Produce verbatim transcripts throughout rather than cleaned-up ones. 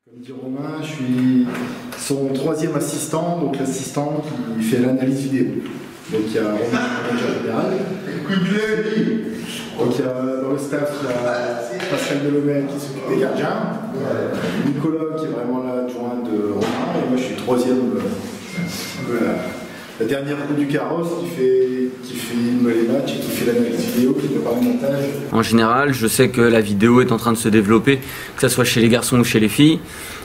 Comme dit Romain, je suis son troisième assistant, donc l'assistant qui fait l'analyse vidéo. Donc il y a Romain, le manager général. Donc il y a dans le staff, il y a Pascal Delomel qui s'occupe des gardiens, Nicolas qui est vraiment l'adjoint de Romain, et moi je suis troisième, euh, la, la dernière roue du carrosse qui fait, qui filme les matchs et qui fait l'analyse vidéo, qui prépare le montage. En général, je sais que la vidéo est en train de se développer, que ce soit chez les garçons ou chez les filles,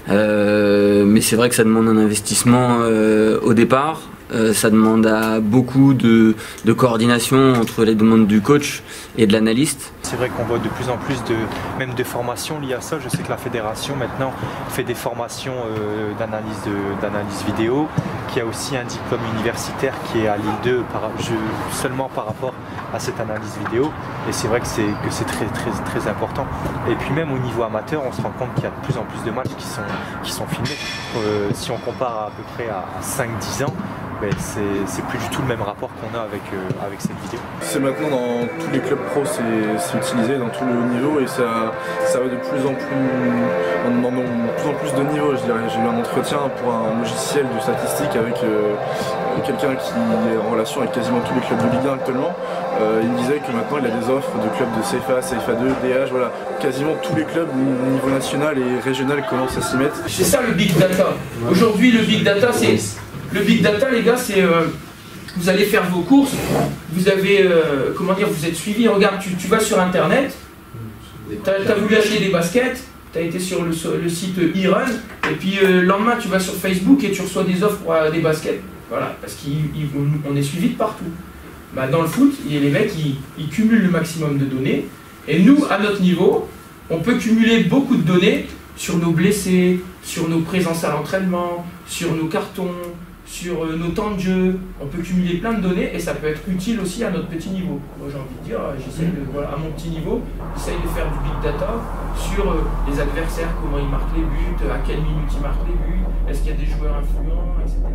euh, mais c'est vrai que ça demande un investissement euh, au départ. Euh, ça demande à beaucoup de, de coordination entre les demandes du coach et de l'analyste. C'est vrai qu'on voit de plus en plus de, même de formations liées à ça. Je sais que la fédération maintenant fait des formations euh, d'analyse d'analyse vidéo, qui a aussi un diplôme universitaire qui est à Lille deux par, je, seulement par rapport à cette analyse vidéo. Et c'est vrai que c'est que c'est très, très, très important. Et puis même au niveau amateur, on se rend compte qu'il y a de plus en plus de matchs qui sont, qui sont filmés. Euh, si on compare à peu près à cinq dix ans, ben c'est plus du tout le même rapport qu'on a avec, euh, avec cette vidéo. C'est maintenant dans tous les clubs pro, c'est utilisé dans tout le haut niveau et ça, ça va de plus en plus, en demandant de plus en plus de niveaux, je dirais. J'ai eu un entretien pour un logiciel de statistique avec euh, quelqu'un qui est en relation avec quasiment tous les clubs de Ligue un actuellement. Euh, il me disait que maintenant il a des offres de clubs de C F A, C F A deux, D H, voilà. Quasiment tous les clubs au niveau national et régional commencent à s'y mettre. C'est ça le big data. Aujourd'hui le big data c'est... Le big data, les gars, c'est euh, vous allez faire vos courses, vous avez, euh, comment dire, vous êtes suivi. Regarde, tu, tu vas sur internet, tu as, as voulu acheter des baskets, tu as été sur le, le site e-run, et puis euh, le lendemain tu vas sur Facebook et tu reçois des offres pour euh, des baskets. Voilà, parce qu'on est suivi de partout. Bah, dans le foot, les mecs, ils, ils cumulent le maximum de données, et nous, à notre niveau, on peut cumuler beaucoup de données sur nos blessés, sur nos présences à l'entraînement, sur nos cartons, sur euh, nos temps de jeu. On peut cumuler plein de données et ça peut être utile aussi à notre petit niveau. Moi j'ai envie de dire, j'essaie de, voilà, à mon petit niveau, j'essaye de faire du big data sur euh, les adversaires, comment ils marquent les buts, à quelle minute ils marquent les buts, est-ce qu'il y a des joueurs influents, et cetera.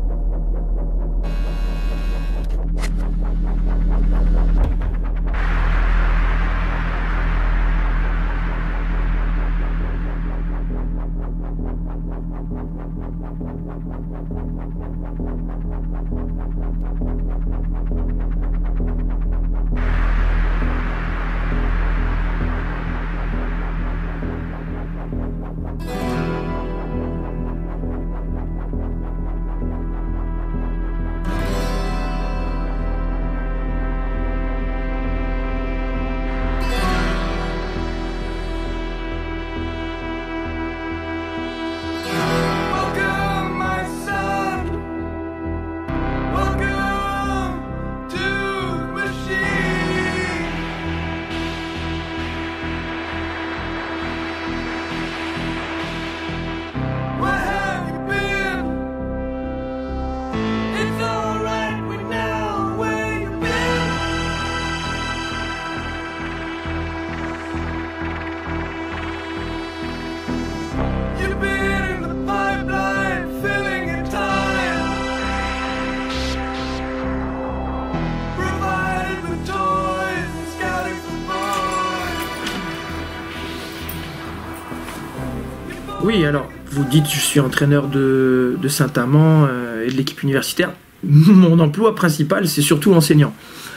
Oui, alors, vous dites je suis entraîneur de, de Saint-Amand euh, et de l'équipe universitaire. Mon emploi principal, c'est surtout enseignant.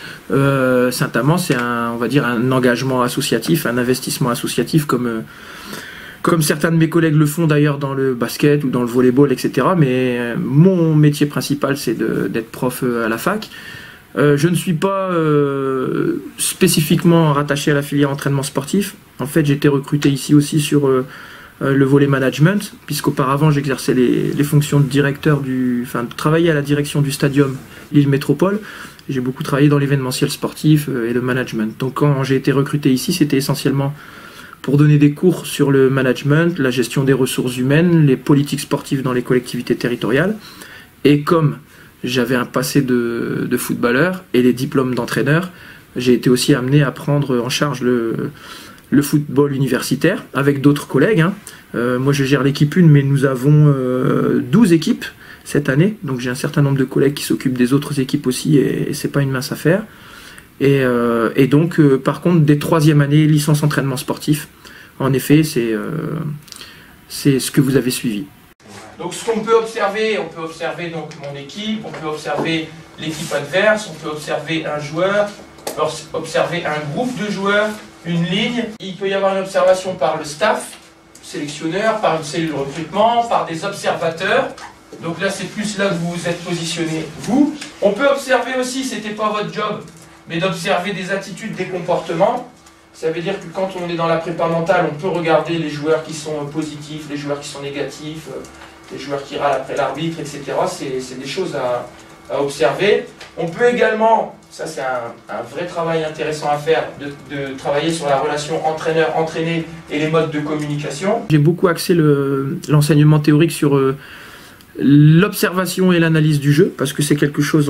Euh, Saint-Amand, c'est un, on va dire, un engagement associatif, un investissement associatif, comme, euh, comme certains de mes collègues le font d'ailleurs dans le basket ou dans le volleyball, et cetera. Mais euh, mon métier principal, c'est d'être prof à la fac. Euh, je ne suis pas euh, spécifiquement rattaché à la filière entraînement sportif. En fait, j'ai été recruté ici aussi sur... Euh, le volet management, puisqu'auparavant j'exerçais les, les fonctions de directeur du, enfin de travailler à la direction du stadium Lille Métropole. J'ai beaucoup travaillé dans l'événementiel sportif et le management. Donc quand j'ai été recruté ici, c'était essentiellement pour donner des cours sur le management, la gestion des ressources humaines, les politiques sportives dans les collectivités territoriales. Et comme j'avais un passé de, de footballeur et les diplômes d'entraîneur, j'ai été aussi amené à prendre en charge le le football universitaire, avec d'autres collègues. Hein. Euh, moi je gère l'équipe une, mais nous avons euh, douze équipes cette année, donc j'ai un certain nombre de collègues qui s'occupent des autres équipes aussi, et, et c'est pas une mince affaire. Et, euh, et donc, euh, par contre, des troisième années, licence entraînement sportif, en effet, c'est euh, c'est ce que vous avez suivi. Donc ce qu'on peut observer, on peut observer donc mon équipe, on peut observer l'équipe adverse, on peut observer un joueur, on peut observer un groupe de joueurs, une ligne. Il peut y avoir une observation par le staff, sélectionneur, par une cellule de recrutement, par des observateurs. Donc là c'est plus là que vous vous êtes positionné vous. On peut observer aussi, c'était pas votre job, mais d'observer des attitudes, des comportements. Ça veut dire que quand on est dans la prépa mentale, on peut regarder les joueurs qui sont positifs, les joueurs qui sont négatifs, les joueurs qui râlent après l'arbitre, et cetera. C'est des choses à, à observer. On peut également, ça c'est un, un vrai travail intéressant à faire, de, de travailler sur la relation entraîneur-entraîné et les modes de communication. J'ai beaucoup axé l'enseignement le, théorique sur euh, l'observation et l'analyse du jeu, parce que c'est quelque chose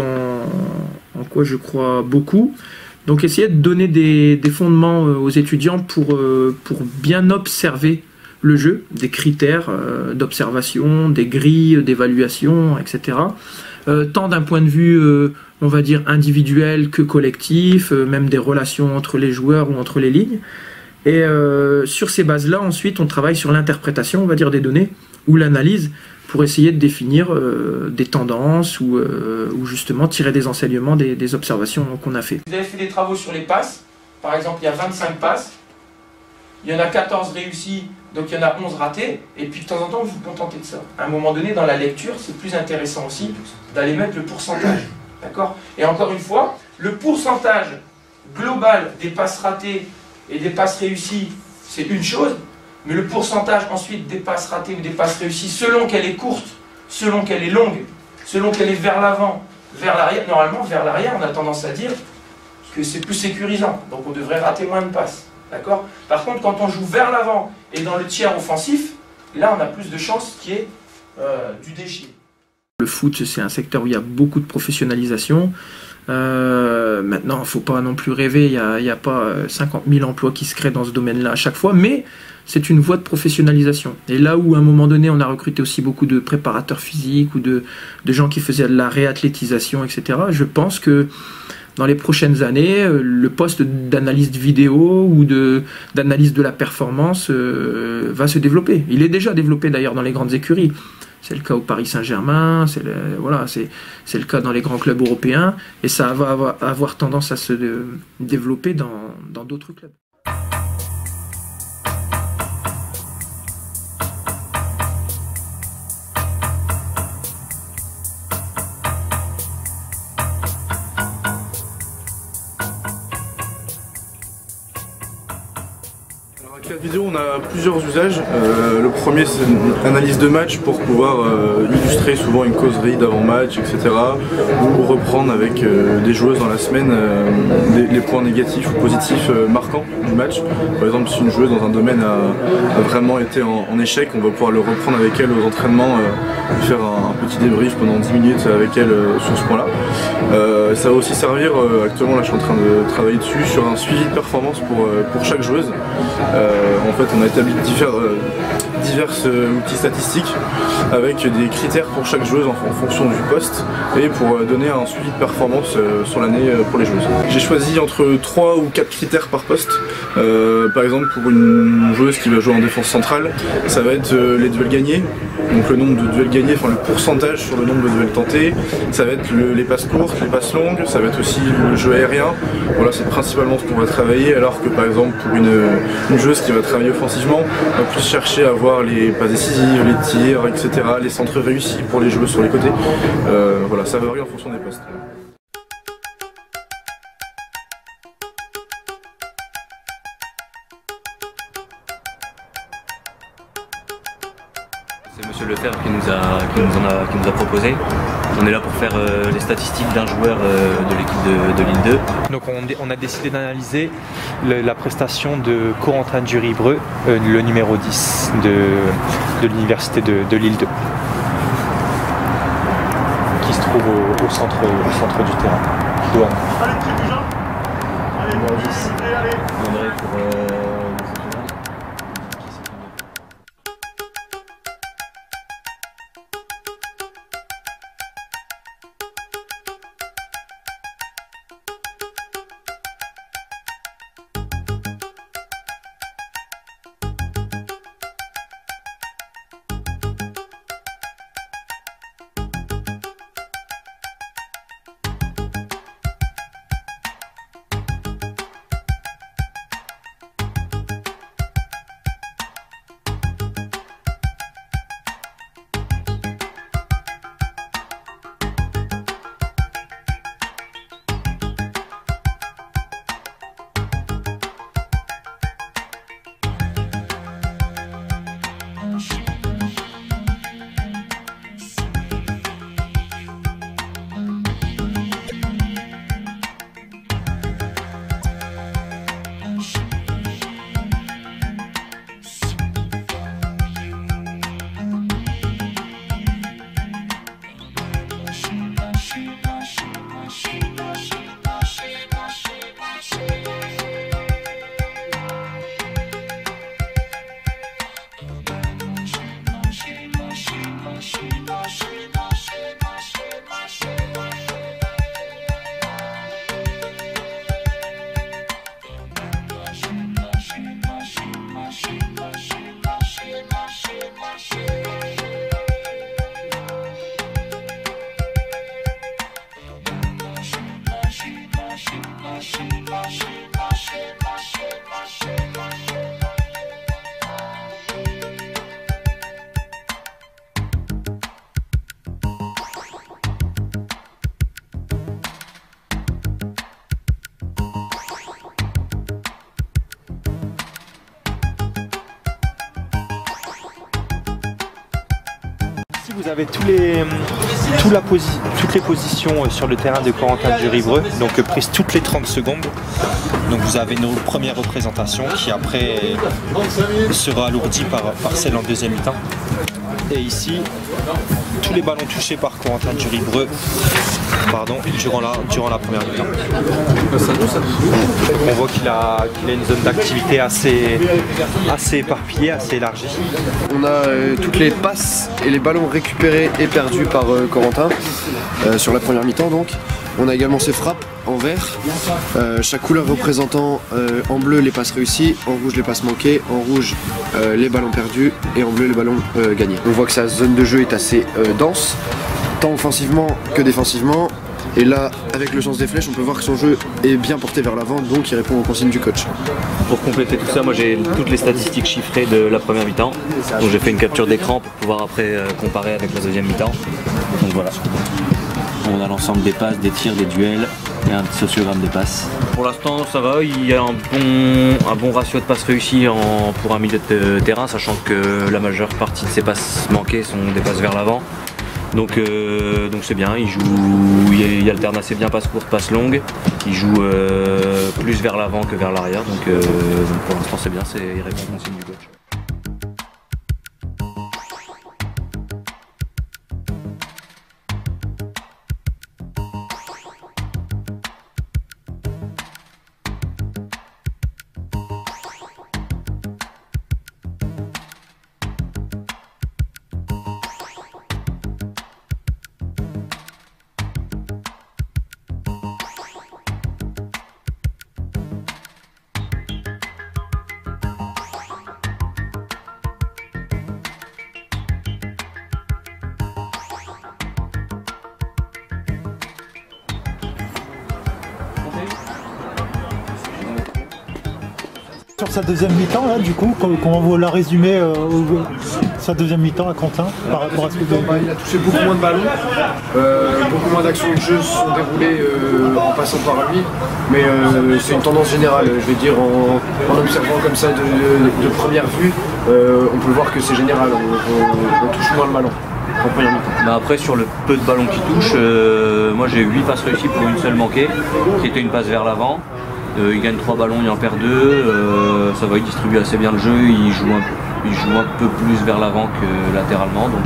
en, en quoi je crois beaucoup. Donc essayer de donner des, des fondements aux étudiants pour, euh, pour bien observer le jeu, des critères euh, d'observation, des grilles d'évaluation, et cetera. Euh, tant d'un point de vue, euh, on va dire, individuel que collectif, euh, même des relations entre les joueurs ou entre les lignes. Et euh, sur ces bases-là, ensuite, on travaille sur l'interprétation, on va dire, des données, ou l'analyse, pour essayer de définir euh, des tendances ou, euh, ou justement tirer des enseignements des, des observations qu'on a fait. Vous avez fait des travaux sur les passes, par exemple, il y a vingt-cinq passes, il y en a quatorze réussies, donc il y en a onze ratés, et puis de temps en temps, vous vous contentez de ça. À un moment donné, dans la lecture, c'est plus intéressant aussi d'aller mettre le pourcentage. D'accord ? Et encore une fois, le pourcentage global des passes ratées et des passes réussies, c'est une chose, mais le pourcentage ensuite des passes ratées ou des passes réussies, selon qu'elle est courte, selon qu'elle est longue, selon qu'elle est vers l'avant, vers l'arrière, normalement vers l'arrière, on a tendance à dire que c'est plus sécurisant, donc on devrait rater moins de passes. D'accord ? Par contre, quand on joue vers l'avant et dans le tiers offensif, là on a plus de chances qu'il y ait euh, du déchet. Le foot, c'est un secteur où il y a beaucoup de professionnalisation. Euh, maintenant, il ne faut pas non plus rêver, il n'y a, il y a pas cinquante mille emplois qui se créent dans ce domaine-là à chaque fois, mais c'est une voie de professionnalisation. Et là où à un moment donné, on a recruté aussi beaucoup de préparateurs physiques ou de, de gens qui faisaient de la réathlétisation, et cetera, je pense que dans les prochaines années, le poste d'analyste vidéo ou d'analyse de, de la performance euh, va se développer. Il est déjà développé d'ailleurs dans les grandes écuries. C'est le cas au Paris Saint-Germain, c'est le, voilà, c'est le cas dans les grands clubs européens, et ça va avoir, avoir tendance à se de, développer dans d'autres clubs. Avec la vidéo, on a plusieurs usages. Euh, le premier, c'est une analyse de match pour pouvoir euh, illustrer souvent une causerie d'avant-match, et cetera. Ou reprendre avec euh, des joueuses dans la semaine euh, les, les points négatifs ou positifs euh, marquants du match. Par exemple, si une joueuse dans un domaine a, a vraiment été en, en échec, on va pouvoir le reprendre avec elle aux entraînements, euh, faire un, un petit débrief pendant dix minutes avec elle euh, sur ce point-là. Euh, ça va aussi servir, euh, actuellement là je suis en train de travailler dessus, sur un suivi de performance pour, euh, pour chaque joueuse. Euh, en fait on a établi divers, euh, divers euh, outils statistiques avec des critères pour chaque joueuse en, en fonction du poste et pour euh, donner un suivi de performance euh, sur l'année euh, pour les joueuses. J'ai choisi entre trois ou quatre critères par poste. Euh, par exemple pour une joueuse qui va jouer en défense centrale, ça va être euh, les duels gagnés, donc le nombre de duels gagnés, enfin le pourcentage sur le nombre de duels tentés, ça va être le, les passes courtes, les passes longues, ça va être aussi le jeu aérien. Voilà, c'est principalement ce qu'on va travailler, alors que par exemple pour une, une joueuse qui va travailler offensivement, on va plus chercher à voir les passes décisives, les tirs, et cetera, les centres réussis pour les joueuses sur les côtés. Euh, voilà, ça varie en fonction des postes. C'est Monsieur Lefebvre qui nous a, qui nous en a, qui nous a proposé. On est là pour faire euh, les statistiques d'un joueur euh, de l'équipe de, de Lille deux. Donc on, on a décidé d'analyser la prestation de Corentin Duribreux, euh, le numéro dix de, de l'université de, de Lille deux, qui se trouve au, au, centre, au centre du terrain. Douane. Numéro dix. On aurait pour euh, Ici, vous avez tous les, tout la posi toutes les positions sur le terrain de Corentin Duribreux, donc prises toutes les trente secondes. Donc vous avez nos premières représentations qui après sera alourdie par, par celle en deuxième mi-temps. Et ici, tous les ballons touchés par Corentin Duribreux pardon, durant, la, durant la première mi-temps. On voit qu'il a, qu'il a une zone d'activité assez, assez éparpillée, assez élargie. On a euh, toutes les passes et les ballons récupérés et perdus par euh, Corentin euh, sur la première mi-temps donc. On a également ses frappes en vert, euh, chaque couleur représentant euh, en bleu les passes réussies, en rouge les passes manquées, en rouge euh, les ballons perdus et en bleu les ballons euh, gagnés. On voit que sa zone de jeu est assez euh, dense, tant offensivement que défensivement. Et là, avec le sens des flèches, on peut voir que son jeu est bien porté vers l'avant, donc il répond aux consignes du coach. Pour compléter tout ça, moi j'ai toutes les statistiques chiffrées de la première mi-temps. Donc j'ai fait une capture d'écran pour pouvoir après euh, comparer avec la deuxième mi-temps. Donc voilà. On a l'ensemble des passes, des tirs, des duels et un petit sociogramme des passes. Pour l'instant ça va, il y a un bon, un bon ratio de passes réussies en, pour un milieu de terrain, sachant que la majeure partie de ses passes manquées sont des passes vers l'avant. Donc euh, donc c'est bien, il joue, il, il alterne assez bien passe courte, passe longue, il joue euh, plus vers l'avant que vers l'arrière, donc, euh, donc pour l'instant c'est bien, il répond aux consignes du coach. Sur sa deuxième mi-temps, là, du coup, comment vous la résumez euh, sa deuxième mi-temps à Quentin par rapport à ce que vous avez... Il a touché beaucoup moins de ballons, euh, beaucoup moins d'actions de jeu se sont déroulées euh, en passant par lui, mais euh, c'est une tendance générale, je vais dire, en, en observant comme ça de, de, de première vue, euh, on peut voir que c'est général, on, on, on touche moins le ballon. Bah après sur le peu de ballons qu'il touche, euh, moi j'ai huit passes réussies pour une seule manquée, qui était une passe vers l'avant. Euh, il gagne trois ballons, il en perd deux, euh, ça va, il distribue assez bien le jeu, il joue un, il joue un peu plus vers l'avant que latéralement, donc,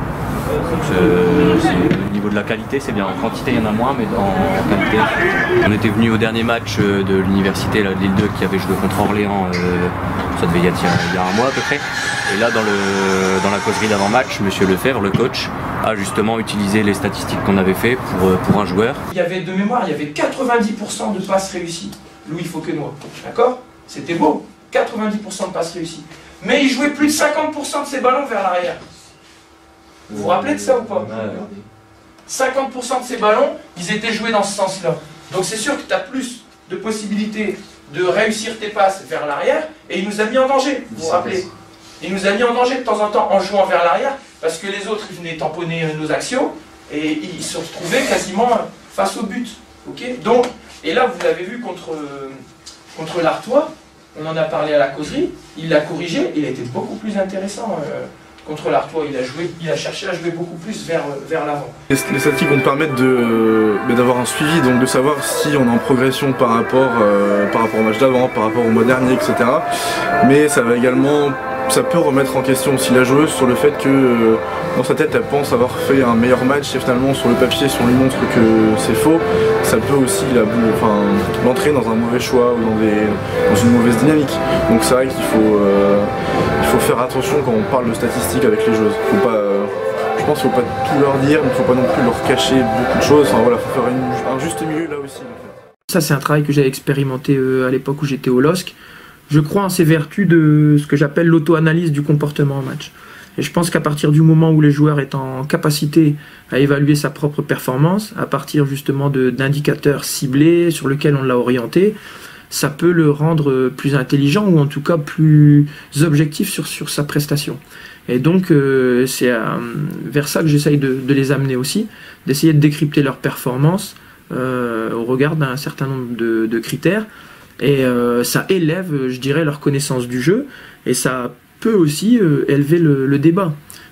euh, donc au niveau de la qualité c'est bien, en quantité il y en a moins, mais en, en qualité. On était venu au dernier match de l'université de Lille deux qui avait joué contre Orléans, euh, ça devait y être il y a un mois à peu près, et là dans, le, dans la causerie d'avant-match, monsieur Lefebvre, le coach, a justement utilisé les statistiques qu'on avait fait pour, pour un joueur. Il y avait de mémoire, il y avait quatre-vingt-dix pour cent de passes réussies. Louis Fauquenois, d'accord? C'était beau, quatre-vingt-dix pour cent de passes réussies. Mais il jouait plus de cinquante pour cent de ses ballons vers l'arrière. Vous vous rappelez de ça ou pas? cinquante pour cent de ses ballons, ils étaient joués dans ce sens-là. Donc c'est sûr que tu as plus de possibilités de réussir tes passes vers l'arrière, et il nous a mis en danger, vous vous rappelez? Il nous a mis en danger de temps en temps en jouant vers l'arrière, parce que les autres ils venaient tamponner nos actions, et ils se retrouvaient quasiment face au but. Okay, donc, et là, vous l'avez vu contre, contre l'Artois, on en a parlé à la causerie, il l'a corrigé, il a été beaucoup plus intéressant euh, contre l'Artois, il a joué, il a cherché à jouer beaucoup plus vers, vers l'avant. Les, les statistiques vont te permettre d'avoir un suivi, donc de savoir si on est en progression par rapport, euh, par rapport au match d'avant, par rapport au mois dernier, et cetera. Mais ça va également, ça peut remettre en question aussi la joueuse sur le fait que euh, dans sa tête elle pense avoir fait un meilleur match et finalement sur le papier si on lui montre que c'est faux, ça peut aussi l'entraîner enfin, dans un mauvais choix ou dans, des, dans une mauvaise dynamique. Donc c'est vrai qu'il faut, euh, il faut faire attention quand on parle de statistiques avec les joueuses. Faut pas, euh, je pense qu'il ne faut pas tout leur dire, mais il ne faut pas non plus leur cacher beaucoup de choses. Enfin, voilà, faut faire une, un juste milieu là aussi. En fait. Ça c'est un travail que j'avais expérimenté euh, à l'époque où j'étais au L O S C. Je crois en ces vertus de ce que j'appelle l'auto-analyse du comportement en match. Et je pense qu'à partir du moment où les joueurs est en capacité à évaluer sa propre performance, à partir justement d'indicateurs ciblés sur lesquels on l'a orienté, ça peut le rendre plus intelligent ou en tout cas plus objectif sur, sur sa prestation. Et donc euh, c'est euh, vers ça que j'essaye de, de les amener aussi, d'essayer de décrypter leur performance euh, au regard d'un certain nombre de, de critères. Et euh, ça élève, je dirais, leur connaissance du jeu, et ça peut aussi euh, élever le, le débat.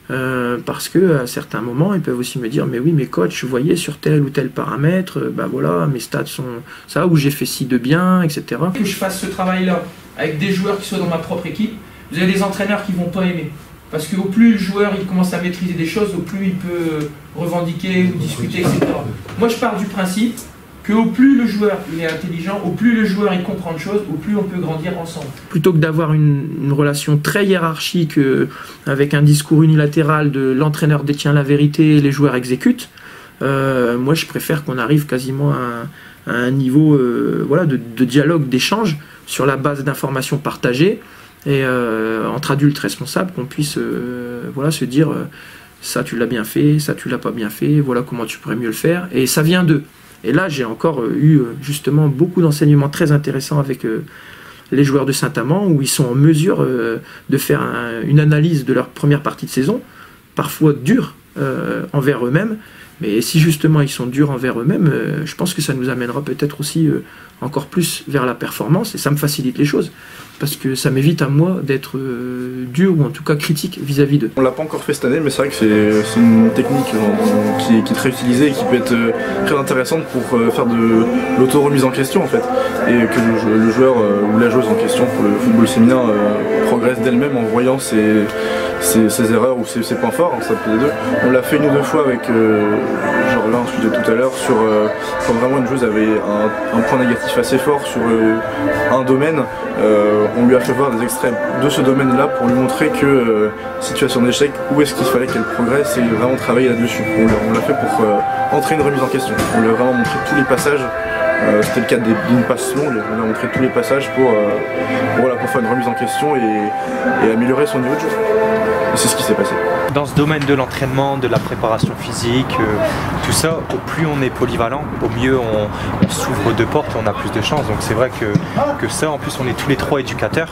Euh, parce que à certains moments, ils peuvent aussi me dire, mais oui, mais coach, vous voyez sur tel ou tel paramètre, euh, bah voilà, mes stats sont ça, ou j'ai fait ci de bien, et cetera. Que je fasse ce travail-là avec des joueurs qui sont dans ma propre équipe, vous avez des entraîneurs qui vont pas aimer. Parce qu'au plus le joueur il commence à maîtriser des choses, au plus il peut revendiquer ou discuter, et cetera. Moi, je pars du principe que au plus le joueur il est intelligent, au plus le joueur il comprend de choses, au plus on peut grandir ensemble. Plutôt que d'avoir une, une relation très hiérarchique euh, avec un discours unilatéral de l'entraîneur détient la vérité et les joueurs exécutent, euh, moi je préfère qu'on arrive quasiment à, à un niveau euh, voilà, de, de dialogue, d'échange sur la base d'informations partagées et euh, entre adultes responsables, qu'on puisse euh, voilà, se dire euh, ça tu l'as bien fait, ça tu l'as pas bien fait, voilà comment tu pourrais mieux le faire, et ça vient d'eux. Et là, j'ai encore eu justement beaucoup d'enseignements très intéressants avec euh, les joueurs de Saint-Amand, où ils sont en mesure euh, de faire un, une analyse de leur première partie de saison, parfois dure euh, envers eux-mêmes. Mais si justement ils sont durs envers eux-mêmes, euh, je pense que ça nous amènera peut-être aussi euh, encore plus vers la performance, et ça me facilite les choses. Parce que ça m'évite à moi d'être euh, dur ou en tout cas critique vis-à-vis d'eux. On l'a pas encore fait cette année, mais c'est vrai que c'est une technique genre, qui, est, qui est très utilisée et qui peut être euh, très intéressante pour euh, faire de l'auto-remise en question en fait. Et que le, le joueur euh, ou la joueuse en question pour le football féminin euh, progresse d'elle-même en voyant ses, ses, ses erreurs ou ses, ses points forts, hein, ça peut les deux. On l'a fait une ou deux fois avec, euh, genre là, un sujet tout à l'heure, sur euh, quand vraiment une joueuse avait un, un point négatif assez fort sur euh, un domaine. Euh, on lui a fait voir des extraits de ce domaine-là pour lui montrer que, euh, situation d'échec, où est-ce qu'il fallait qu'elle progresse et vraiment travailler là-dessus. On l'a fait pour euh, entrer une remise en question. On lui a vraiment montré tous les passages. Euh, C'était le cas d'une passe longue. On lui a montré tous les passages pour, euh, voilà, pour faire une remise en question et, et améliorer son niveau de jeu. Et c'est ce qui s'est passé. Dans ce domaine de l'entraînement, de la préparation physique, euh, tout ça, au plus on est polyvalent, au mieux on, on s'ouvre de portes et on a plus de chance. Donc c'est vrai que, que ça, en plus on est tous les trois éducateurs.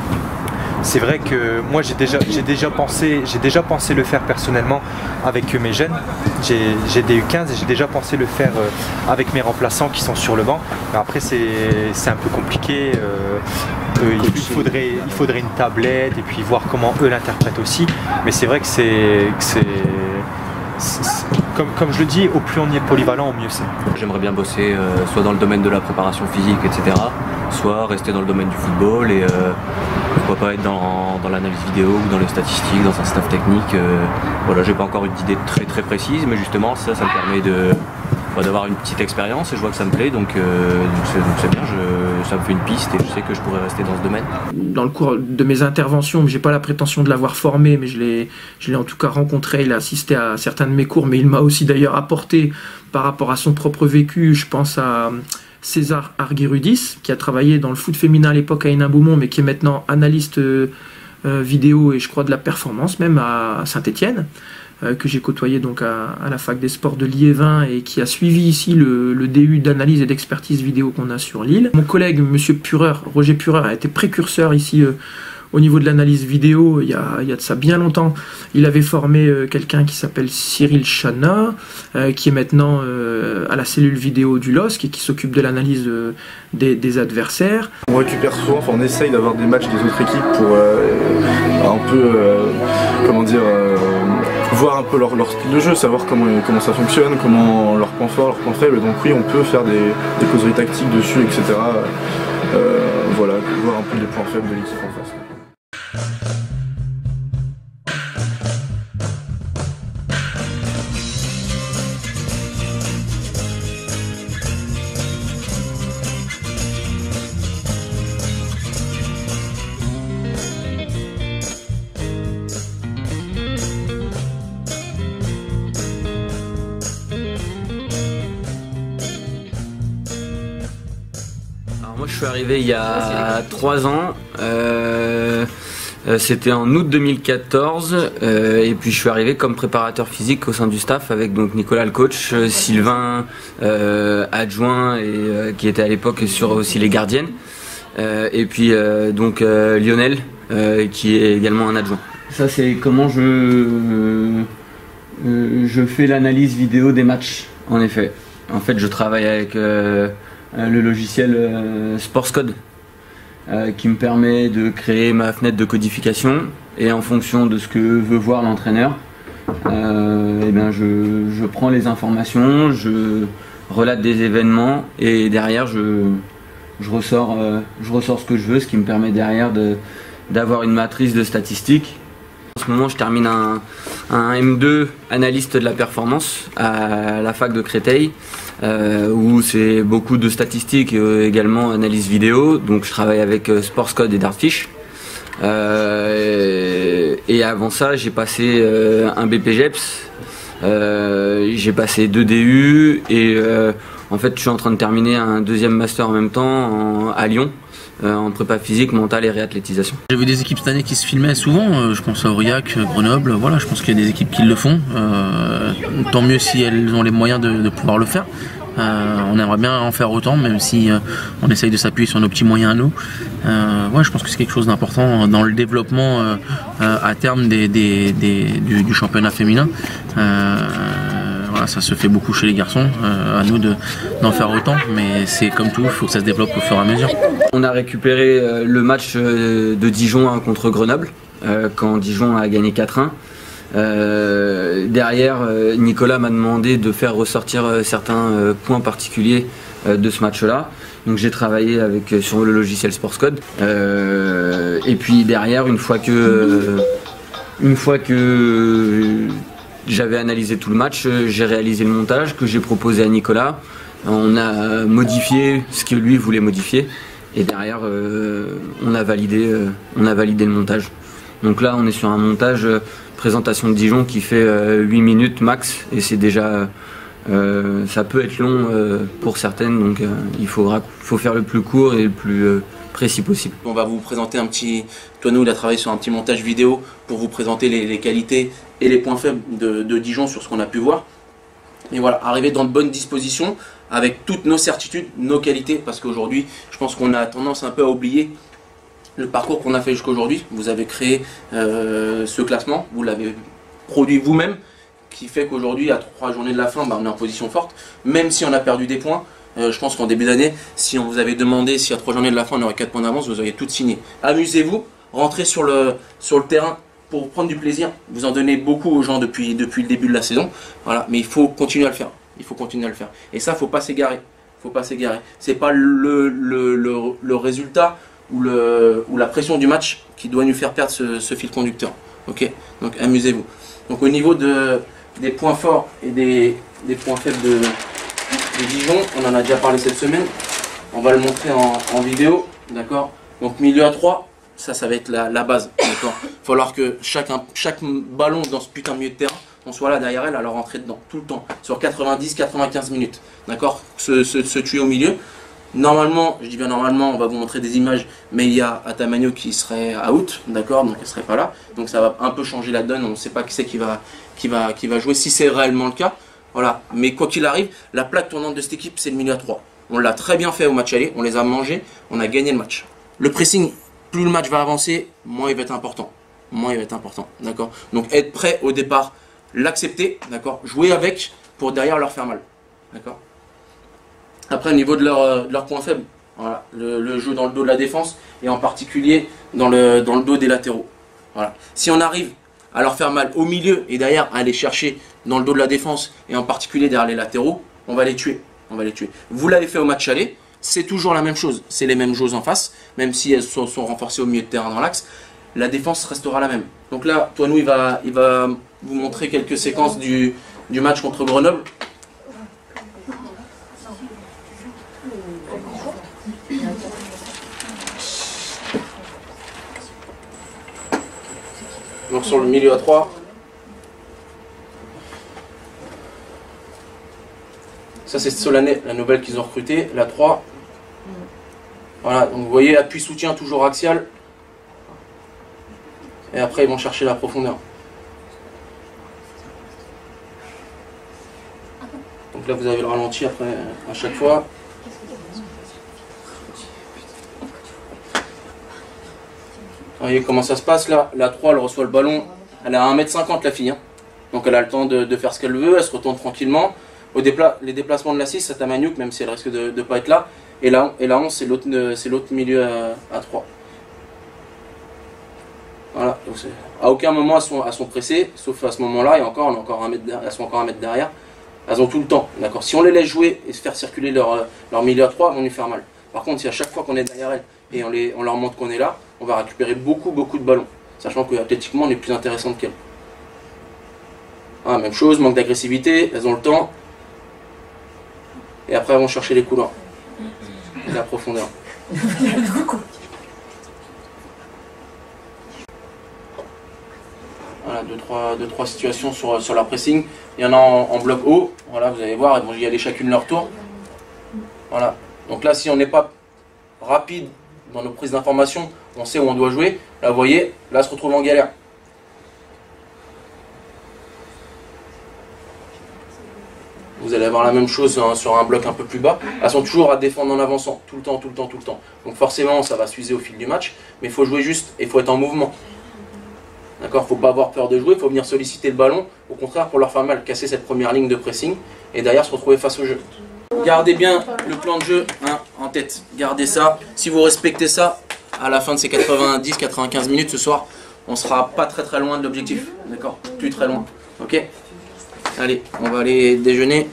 C'est vrai que moi j'ai déjà, j'ai déjà pensé, j'ai déjà pensé le faire personnellement avec mes jeunes. J'ai des U quinze et j'ai déjà pensé le faire euh, avec mes remplaçants qui sont sur le banc. Mais après c'est un peu compliqué. Euh, euh, il, faudrait, il faudrait une tablette et puis voir comment eux l'interprètent aussi. Mais c'est vrai que c'est... Comme, comme je le dis, au plus on y est polyvalent, au mieux c'est. J'aimerais bien bosser euh, soit dans le domaine de la préparation physique, et cetera, soit rester dans le domaine du football et euh, pourquoi pas être dans, dans l'analyse vidéo ou dans les statistiques, dans un staff technique. Euh, voilà, j'ai pas encore une idée très très précise, mais justement ça, ça me permet de d'avoir une petite expérience et je vois que ça me plaît, donc euh, c'est bien, je, ça me fait une piste et je sais que je pourrais rester dans ce domaine. Dans le cours de mes interventions, j'ai pas la prétention de l'avoir formé, mais je l'ai je l'ai en tout cas rencontré, il a assisté à certains de mes cours, mais il m'a aussi d'ailleurs apporté par rapport à son propre vécu. Je pense à César Arguirudis, qui a travaillé dans le foot féminin à l'époque à Hénin-Beaumont, mais qui est maintenant analyste euh, vidéo et je crois de la performance même à Saint-Étienne. Que j'ai côtoyé donc à, à la fac des sports de Liévin et qui a suivi ici le, le D U d'analyse et d'expertise vidéo qu'on a sur l'île. Mon collègue Monsieur Pureur, Roger Pureur, a été précurseur ici euh, au niveau de l'analyse vidéo il y, a, il y a de ça bien longtemps. Il avait formé euh, quelqu'un qui s'appelle Cyril Chana, euh, qui est maintenant euh, à la cellule vidéo du L O S C et qui s'occupe de l'analyse euh, des, des adversaires. On récupère souvent, enfin, on essaye d'avoir des matchs des autres équipes pour euh, un peu, euh, comment dire, euh, voir un peu leur, leur style de jeu, savoir comment, comment ça fonctionne, comment leurs points forts, leurs points faibles. Donc oui, on peut faire des, des causeries tactiques dessus, et cetera. Euh, voilà, voir un peu les points faibles de l'équipe en face. Moi je suis arrivé il y a trois ans, euh, euh, c'était en août deux mille quatorze euh, et puis je suis arrivé comme préparateur physique au sein du staff avec donc Nicolas le coach, euh, Sylvain euh, adjoint et euh, qui était à l'époque sur aussi les gardiennes euh, et puis euh, donc euh, Lionel euh, qui est également un adjoint. Ça c'est comment je, euh, je fais l'analyse vidéo des matchs en effet. En fait je travaille avec euh, le logiciel euh, SportsCode euh, qui me permet de créer ma fenêtre de codification et en fonction de ce que veut voir l'entraîneur, euh, eh bien je, je prends les informations, je relate des événements et derrière je, je, ressors, euh, je ressors ce que je veux, ce qui me permet derrière de, d'avoir une matrice de statistiques. En ce moment, je termine un, un M deux analyste de la performance à la fac de Créteil, euh, où c'est beaucoup de statistiques et euh, également analyse vidéo. Donc je travaille avec euh, SportsCode et Dartfish. Euh, et, et avant ça, j'ai passé euh, un B P G E P S, euh, j'ai passé deux D U et euh, en fait, je suis en train de terminer un deuxième master en même temps en, à Lyon. Euh, en prépa physique, mentale et réathlétisation. J'ai vu des équipes cette année qui se filmaient souvent, euh, je pense à Aurillac, Grenoble, voilà, je pense qu'il y a des équipes qui le font, euh, tant mieux si elles ont les moyens de, de pouvoir le faire. Euh, on aimerait bien en faire autant, même si euh, on essaye de s'appuyer sur nos petits moyens à nous. Euh, ouais, je pense que c'est quelque chose d'important dans le développement euh, à terme des, des, des, du, du championnat féminin. Euh, Voilà, ça se fait beaucoup chez les garçons, euh, à nous de, d'en faire autant, mais c'est comme tout, il faut que ça se développe au fur et à mesure. On a récupéré euh, le match euh, de Dijon hein, contre Grenoble, euh, quand Dijon a gagné quatre un. Euh, derrière, euh, Nicolas m'a demandé de faire ressortir euh, certains euh, points particuliers euh, de ce match-là. Donc j'ai travaillé avec, euh, sur le logiciel SportsCode. Euh, et puis derrière, une fois que, euh, une fois que j'avais analysé tout le match, j'ai réalisé le montage que j'ai proposé à Nicolas. On a modifié ce que lui voulait modifier et derrière euh, on, a validé, euh, on a validé le montage. Donc là on est sur un montage euh, présentation de Dijon qui fait euh, huit minutes max et c'est déjà euh, ça peut être long euh, pour certaines, donc euh, il faudra, faut faire le plus court et le plus euh, précis possible. On va vous présenter un petit... Toinou, il a travaillé sur un petit montage vidéo pour vous présenter les, les qualités et les points faibles de, de Dijon sur ce qu'on a pu voir. Et voilà, arriver dans de bonnes dispositions avec toutes nos certitudes, nos qualités, parce qu'aujourd'hui, je pense qu'on a tendance un peu à oublier le parcours qu'on a fait jusqu'à aujourd'hui. Vous avez créé euh, ce classement, vous l'avez produit vous-même, qui fait qu'aujourd'hui, à trois journées de la fin, bah, on est en position forte, même si on a perdu des points. Euh, je pense qu'en début d'année, si on vous avait demandé si à trois journées de la fin on aurait quatre points d'avance, vous auriez tout signé. Amusez-vous, rentrez sur le, sur le terrain pour prendre du plaisir. Vous en donnez beaucoup aux gens depuis, depuis le début de la saison. Voilà, mais il faut continuer à le faire. Il faut continuer à le faire. Et ça, il ne faut pas s'égarer. Faut pas s'égarer. C'est pas le, le, le, le résultat ou, le, ou la pression du match qui doit nous faire perdre ce, ce fil conducteur. Ok, donc amusez-vous. Donc au niveau de, des points forts et des, des points faibles de, de Dijon, on en a déjà parlé cette semaine. On va le montrer en, en vidéo. D'accord. Donc milieu à trois. Ça, ça va être la, la base, d'accord. Il va falloir que chaque, chaque ballon dans ce putain de milieu de terrain, on soit là derrière elle à leur rentrer dedans, tout le temps, sur quatre-vingt-dix à quatre-vingt-quinze minutes, d'accord. Ce, ce, ce tuyau au milieu, normalement, je dis bien normalement, on va vous montrer des images, mais il y a Atamagno qui serait out, d'accord, donc elle serait pas là, donc ça va un peu changer la donne, on ne sait pas qui c'est qui va, qui, va, qui va jouer, si c'est réellement le cas, voilà. Mais quoi qu'il arrive, la plaque tournante de cette équipe, c'est le milieu à trois. On l'a très bien fait au match aller, on les a mangés, on a gagné le match. Le pressing, plus le match va avancer, moins il va être important. Moins il va être important, d'accord. Donc être prêt au départ, l'accepter, d'accord. Jouer avec pour derrière leur faire mal, d'accord. Après au niveau de leur, de leur point faible, voilà, le, le jeu dans le dos de la défense et en particulier dans le, dans le dos des latéraux. Voilà. Si on arrive à leur faire mal au milieu et derrière à aller chercher dans le dos de la défense et en particulier derrière les latéraux, on va les tuer. On va les tuer. Vous l'avez fait au match aller. C'est toujours la même chose, c'est les mêmes choses en face, même si elles sont, sont renforcées au milieu de terrain dans l'axe, la défense restera la même. Donc là, Toinou, il va, il va vous montrer quelques séquences du, du match contre Grenoble. Donc sur le milieu à trois. Ça c'est Solanet, la nouvelle qu'ils ont recrutée, la trois. Voilà, donc vous voyez, appui soutien toujours axial. Et après ils vont chercher la profondeur. Donc là vous avez le ralenti après à chaque fois. Vous voyez comment ça se passe là. La trois, elle reçoit le ballon. Elle a un mètre cinquante la fille. Hein. Donc elle a le temps de, de faire ce qu'elle veut. Elle se retourne tranquillement. Au dépla les déplacements de la six, c'est Atamagno, même si elle risque de ne pas être là. Et la, et la onze, c'est l'autre milieu à, à trois. Voilà. Donc à aucun moment elles sont, elles sont pressées, sauf à ce moment-là, et encore, on est encore un mètre derrière, elles sont encore un mètre derrière. Elles ont tout le temps. D'accord. Si on les laisse jouer et se faire circuler leur, leur milieu à trois, on vont lui faire mal. Par contre, si à chaque fois qu'on est derrière elles et on, les, on leur montre qu'on est là, on va récupérer beaucoup, beaucoup de ballons. Sachant que athlétiquement, on est plus intéressante qu'elles. Ah, même chose, manque d'agressivité, elles ont le temps. Et après, elles vont chercher les couloirs. Et la profondeur. Voilà, deux, trois, deux, trois situations sur, sur leur pressing. Il y en a en, en bloc haut. Voilà, vous allez voir, elles vont y aller chacune leur tour. Voilà. Donc là, si on n'est pas rapide dans nos prises d'information, on sait où on doit jouer. Là, vous voyez, là, elle se retrouve en galère. Vous allez avoir la même chose hein, sur un bloc un peu plus bas. Elles sont toujours à défendre en avançant, tout le temps, tout le temps, tout le temps. Donc forcément, ça va s'user au fil du match, mais il faut jouer juste et il faut être en mouvement. D'accord, il ne faut pas avoir peur de jouer, il faut venir solliciter le ballon, au contraire pour leur faire mal, casser cette première ligne de pressing et derrière se retrouver face au jeu. Gardez bien le plan de jeu hein, en tête, gardez ça. Si vous respectez ça, à la fin de ces quatre-vingt-dix à quatre-vingt-quinze minutes ce soir, on ne sera pas très très loin de l'objectif. D'accord, plus très loin. Ok. Allez, on va aller déjeuner.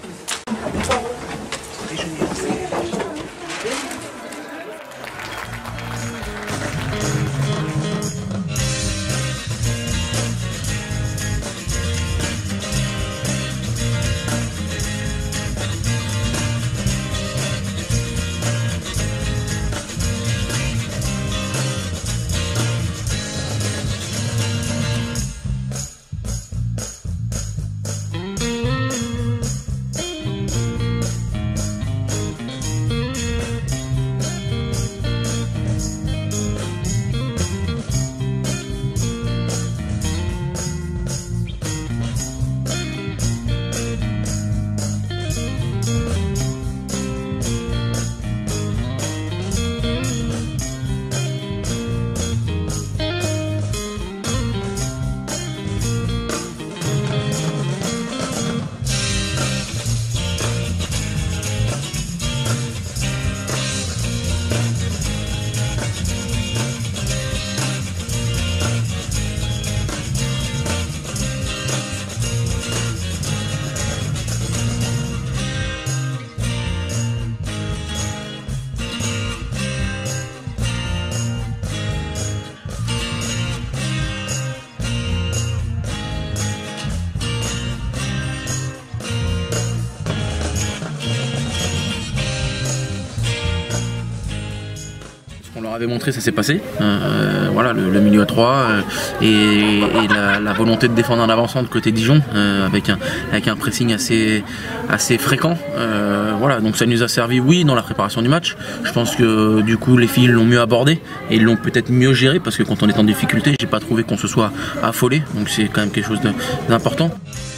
On leur avait montré, ça s'est passé. Euh, voilà, le, le milieu à trois euh, et, et la, la volonté de défendre en avançant de côté Dijon euh, avec, un, avec un pressing assez, assez fréquent. Euh, voilà, donc ça nous a servi, oui, dans la préparation du match. Je pense que du coup les filles l'ont mieux abordé et ils l'ont peut-être mieux géré parce que quand on est en difficulté, j'ai pas trouvé qu'on se soit affolé. Donc c'est quand même quelque chose d'important.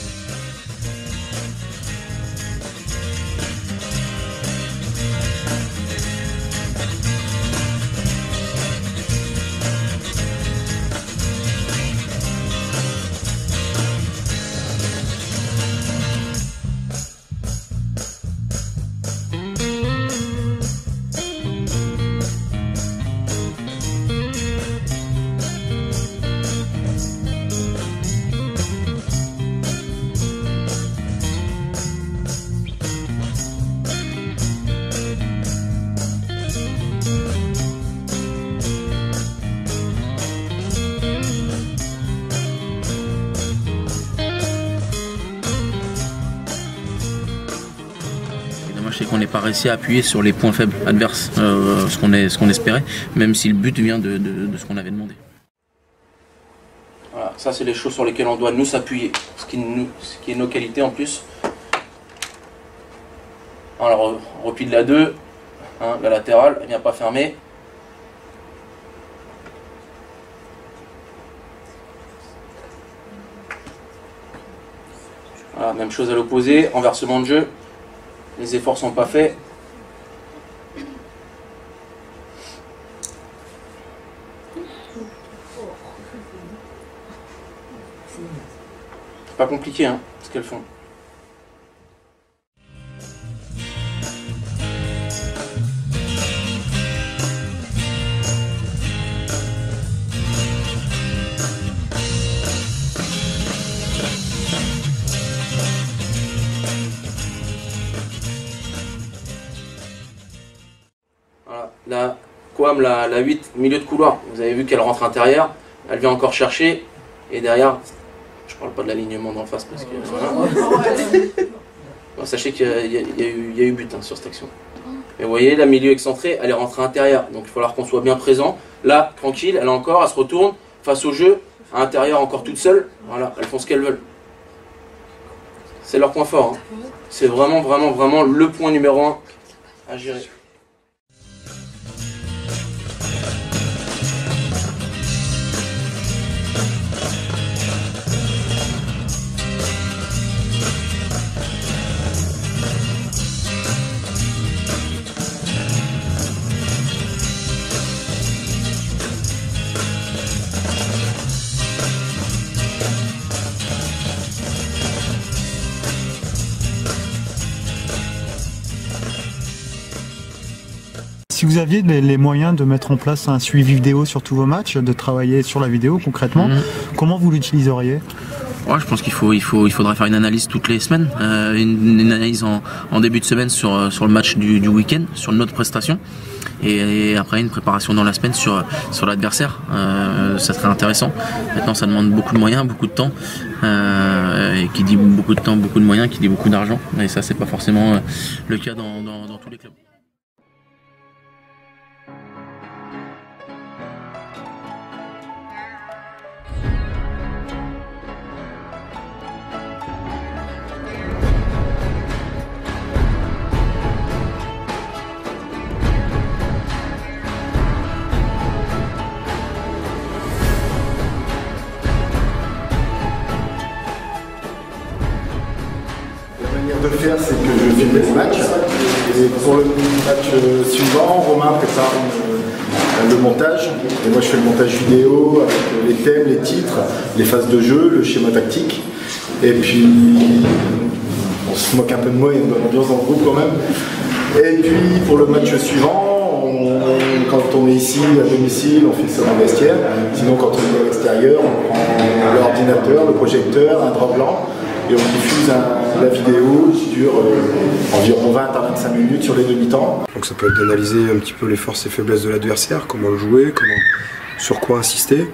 C'est qu'on n'ait pas réussi à appuyer sur les points faibles adverses, euh, ce qu'on ce qu'on espérait, même si le but vient de, de, de ce qu'on avait demandé. Voilà, ça c'est les choses sur lesquelles on doit nous s'appuyer, ce qui, nous, ce qui est nos qualités en plus. Alors repli de la deux, hein, la latérale, elle vient pas fermer. Voilà, même chose à l'opposé, renversement de jeu. Les efforts sont pas faits. C'est pas compliqué hein, ce qu'elles font. Coam, la, la huit, milieu de couloir. Vous avez vu qu'elle rentre intérieure, elle vient encore chercher, et derrière, je parle pas de l'alignement d'en face parce que... Voilà. Bon, sachez qu'il y, y, y, y a eu but hein, sur cette action. Et vous voyez, la milieu excentré, elle est rentrée intérieure, donc il va falloir qu'on soit bien présent. Là, tranquille, elle a encore, elle se retourne, face au jeu, à l'intérieur encore toute seule, voilà, elles font ce qu'elles veulent. C'est leur point fort, hein. C'est vraiment, vraiment, vraiment le point numéro un à gérer. Si vous aviez les, les moyens de mettre en place un suivi vidéo sur tous vos matchs, de travailler sur la vidéo concrètement, mmh. comment vous l'utiliseriez? Ouais, je pense qu'il faut, il faut, il faudrait faire une analyse toutes les semaines, euh, une, une analyse en, en début de semaine sur, sur le match du, du week-end, sur notre prestation, et, et après une préparation dans la semaine sur, sur l'adversaire. Euh, ça serait intéressant. Maintenant, ça demande beaucoup de moyens, beaucoup de temps, euh, et qui dit beaucoup de temps, beaucoup de moyens, qui dit beaucoup d'argent. Et ça, c'est pas forcément le cas dans, dans, dans tous les clubs. De le faire, c'est que je filme les matchs et pour le match suivant, Romain prépare une, le montage et moi je fais le montage vidéo avec les thèmes, les titres, les phases de jeu, le schéma tactique et puis on se moque un peu de moi, il y a une bonne ambiance dans le groupe quand même. Et puis pour le match suivant, on, quand on est ici à domicile, on fait ça dans le vestiaire, sinon quand on est à l'extérieur, on prend l'ordinateur, le projecteur, un drap blanc et on diffuse un, la vidéo qui dure euh, environ vingt à vingt-cinq minutes sur les demi-temps. Donc ça peut être d'analyser un petit peu les forces et faiblesses de l'adversaire, comment le jouer, comment, sur quoi insister.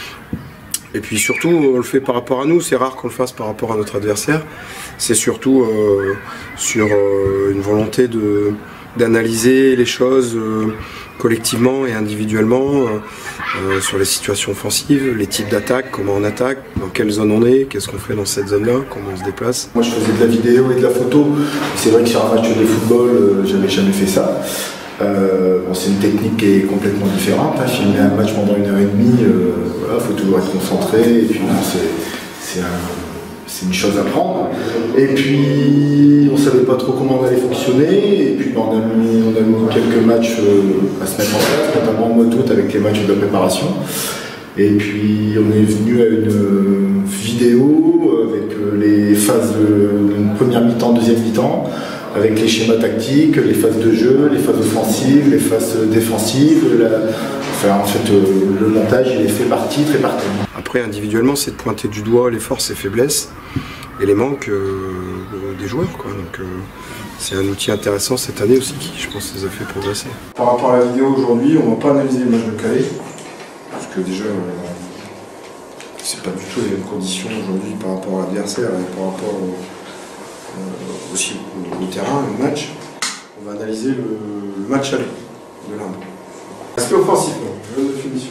Et puis surtout, on le fait par rapport à nous, c'est rare qu'on le fasse par rapport à notre adversaire. C'est surtout euh, sur euh, une volonté de, d'analyser les choses euh, collectivement et individuellement, euh, euh, sur les situations offensives, les types d'attaques, comment on attaque, dans quelle zone on est, qu'est-ce qu'on fait dans cette zone-là, comment on se déplace. Moi je faisais de la vidéo et de la photo, c'est vrai que sur un match de football, euh, j'avais jamais fait ça. Euh, bon, c'est une technique qui est complètement différente, hein. Filmer un match pendant une heure et demie, euh, voilà, faut toujours être concentré, et puis bon, c'est un... c'est une chose à prendre. Et puis, on ne savait pas trop comment on allait fonctionner. Et puis, ben, on, a mis, on a mis quelques matchs euh, à se mettre en place, notamment en mode août avec les matchs de la préparation. Et puis, on est venu à une euh, vidéo avec euh, les phases de une première mi-temps, deuxième mi-temps, avec les schémas tactiques, les phases de jeu, les phases offensives, les phases défensives. La... Enfin, en fait, euh, le montage, il est fait par titre et par thème. Après, individuellement, c'est de pointer du doigt les forces et faiblesses et les manques euh, des joueurs, quoi. Donc, euh, c'est un outil intéressant cette année aussi qui, je pense, les a fait progresser. Par rapport à la vidéo aujourd'hui, on ne va pas analyser le match de Calais, parce que déjà, euh, c'est pas du tout les mêmes conditions aujourd'hui par rapport à l'adversaire et par rapport au, euh, aussi au, au terrain, au match. On va analyser le, le match aller de l'Inde. Aspect offensivement, jeu de finition.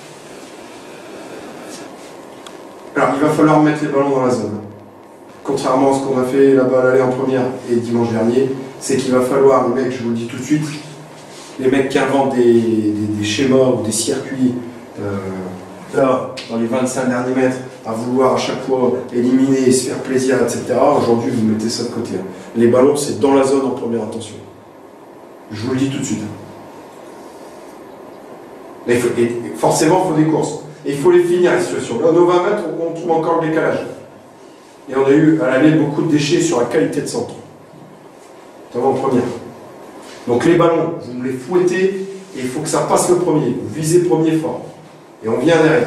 Alors, il va falloir mettre les ballons dans la zone. Contrairement à ce qu'on a fait là-bas à l'aller en première et dimanche dernier, c'est qu'il va falloir, les mecs, je vous le dis tout de suite, les mecs qui inventent des, des, des schémas ou des circuits, euh, là, dans les vingt-cinq derniers mètres, à vouloir à chaque fois éliminer et se faire plaisir, et cetera. Aujourd'hui, vous mettez ça de côté. Les ballons, c'est dans la zone en première attention. Je vous le dis tout de suite. Et faut, et forcément, il faut des courses. Et il faut les finir, les situations. Là, nos vingt mètres, on, on trouve encore le décalage. Et on a eu à l'aller beaucoup de déchets sur la qualité de centre. Notamment en première. Donc les ballons, vous me les fouettez, et il faut que ça passe le premier. Vous visez le premier fort. Et on vient derrière.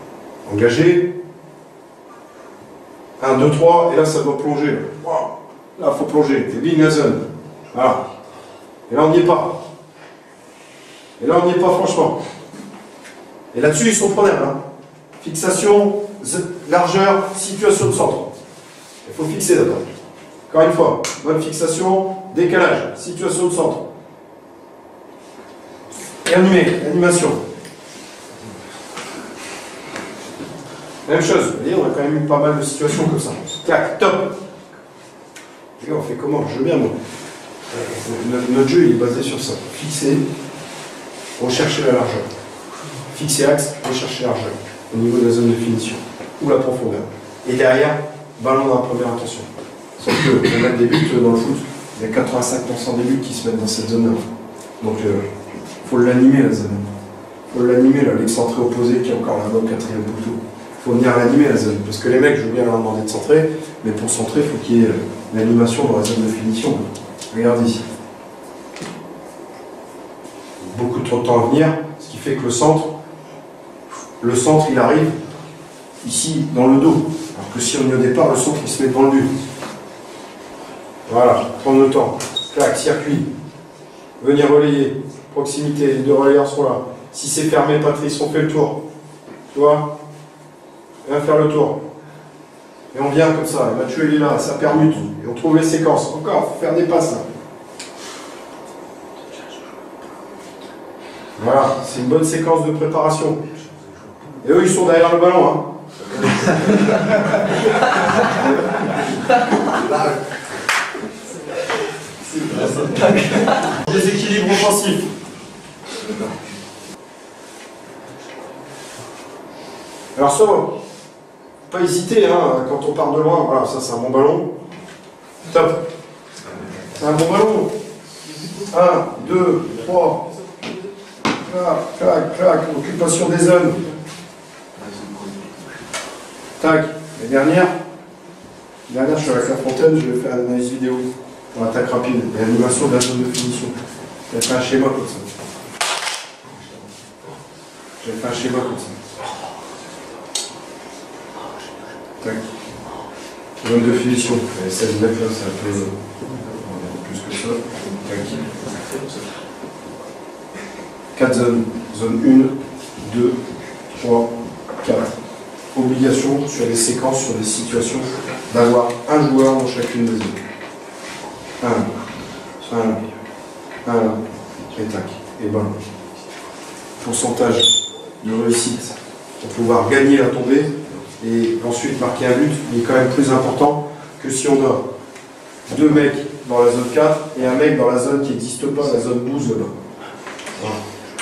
Engagé. un, deux, trois, et là ça doit plonger. Wow. Là, il faut plonger. Et bing la zone. Voilà. Et là, on n'y est pas. Et là, on n'y est pas, franchement. Et là-dessus, ils sont prenables. Hein. Fixation, largeur, situation de centre. Il faut fixer d'abord. Encore une fois, bonne fixation, décalage, situation de centre. Et animé, animation. Même chose, vous voyez, on a quand même eu pas mal de situations comme ça. Tac, top. Et on fait comment? Je veux bien, moi. Notre jeu, il est basé sur ça. Fixer, rechercher la largeur. Fixer axe, rechercher la largeur. Au niveau de la zone de finition. Ou la profondeur. Et derrière, ballon dans la première intention. Sauf que, on a des buts dans le foot, il y a quatre-vingt-cinq pour cent des buts qui se mettent dans cette zone-là. Donc, il euh, faut l'animer, la zone. Il faut l'animer, là, l'excentré opposé qui est encore là-bas au quatrième poteau. Il faut venir l'animer, la zone. Parce que les mecs, je veux bien leur demander de centrer, mais pour centrer, il faut qu'il y ait euh, l'animation dans la zone de finition. Regardez ici. Beaucoup trop de temps à venir, ce qui fait que le centre, le centre, il arrive ici, dans le dos. Alors que si on est au départ, le centre, il se met dans le but. Voilà, prendre le temps. Clac, circuit. Venir relayer. Proximité, les deux relayeurs sont là. Si c'est fermé, Patrice, on fait le tour. Tu vois? Viens faire le tour. Et on vient comme ça. Et Mathieu, il est là, ça permute. Et on trouve les séquences. Encore, il faut faire des passes là. Voilà, c'est une bonne séquence de préparation. Et eux, ils sont derrière le ballon. Hein. Déséquilibre offensif. Alors ça va. Pas hésiter, hein, quand on part de loin. Voilà, ça c'est un bon ballon. Top. C'est un bon ballon. un, deux, trois. Clac, clac, clac. Occupation des zones. Tac. Et dernière. Dernière, je suis avec la Fontaine, je vais faire une analyse vidéo pour l'attaque rapide et l'animation de la zone de finition. J'ai fait un schéma comme ça. J'ai fait un schéma comme ça. Tac. Zone de finition. Et seize mètres là, c'est un peu plus que ça. Tac. quatre zones. Zone un, deux, trois, quatre. Obligation sur des séquences, sur des situations, d'avoir un joueur dans chacune des zones. Un, un, un, et tac, et ballon. Pourcentage de réussite pour pouvoir gagner la tombée et ensuite marquer un but, il est quand même plus important que si on a deux mecs dans la zone quatre et un mec dans la zone qui n'existe pas, la zone douze là. Voilà.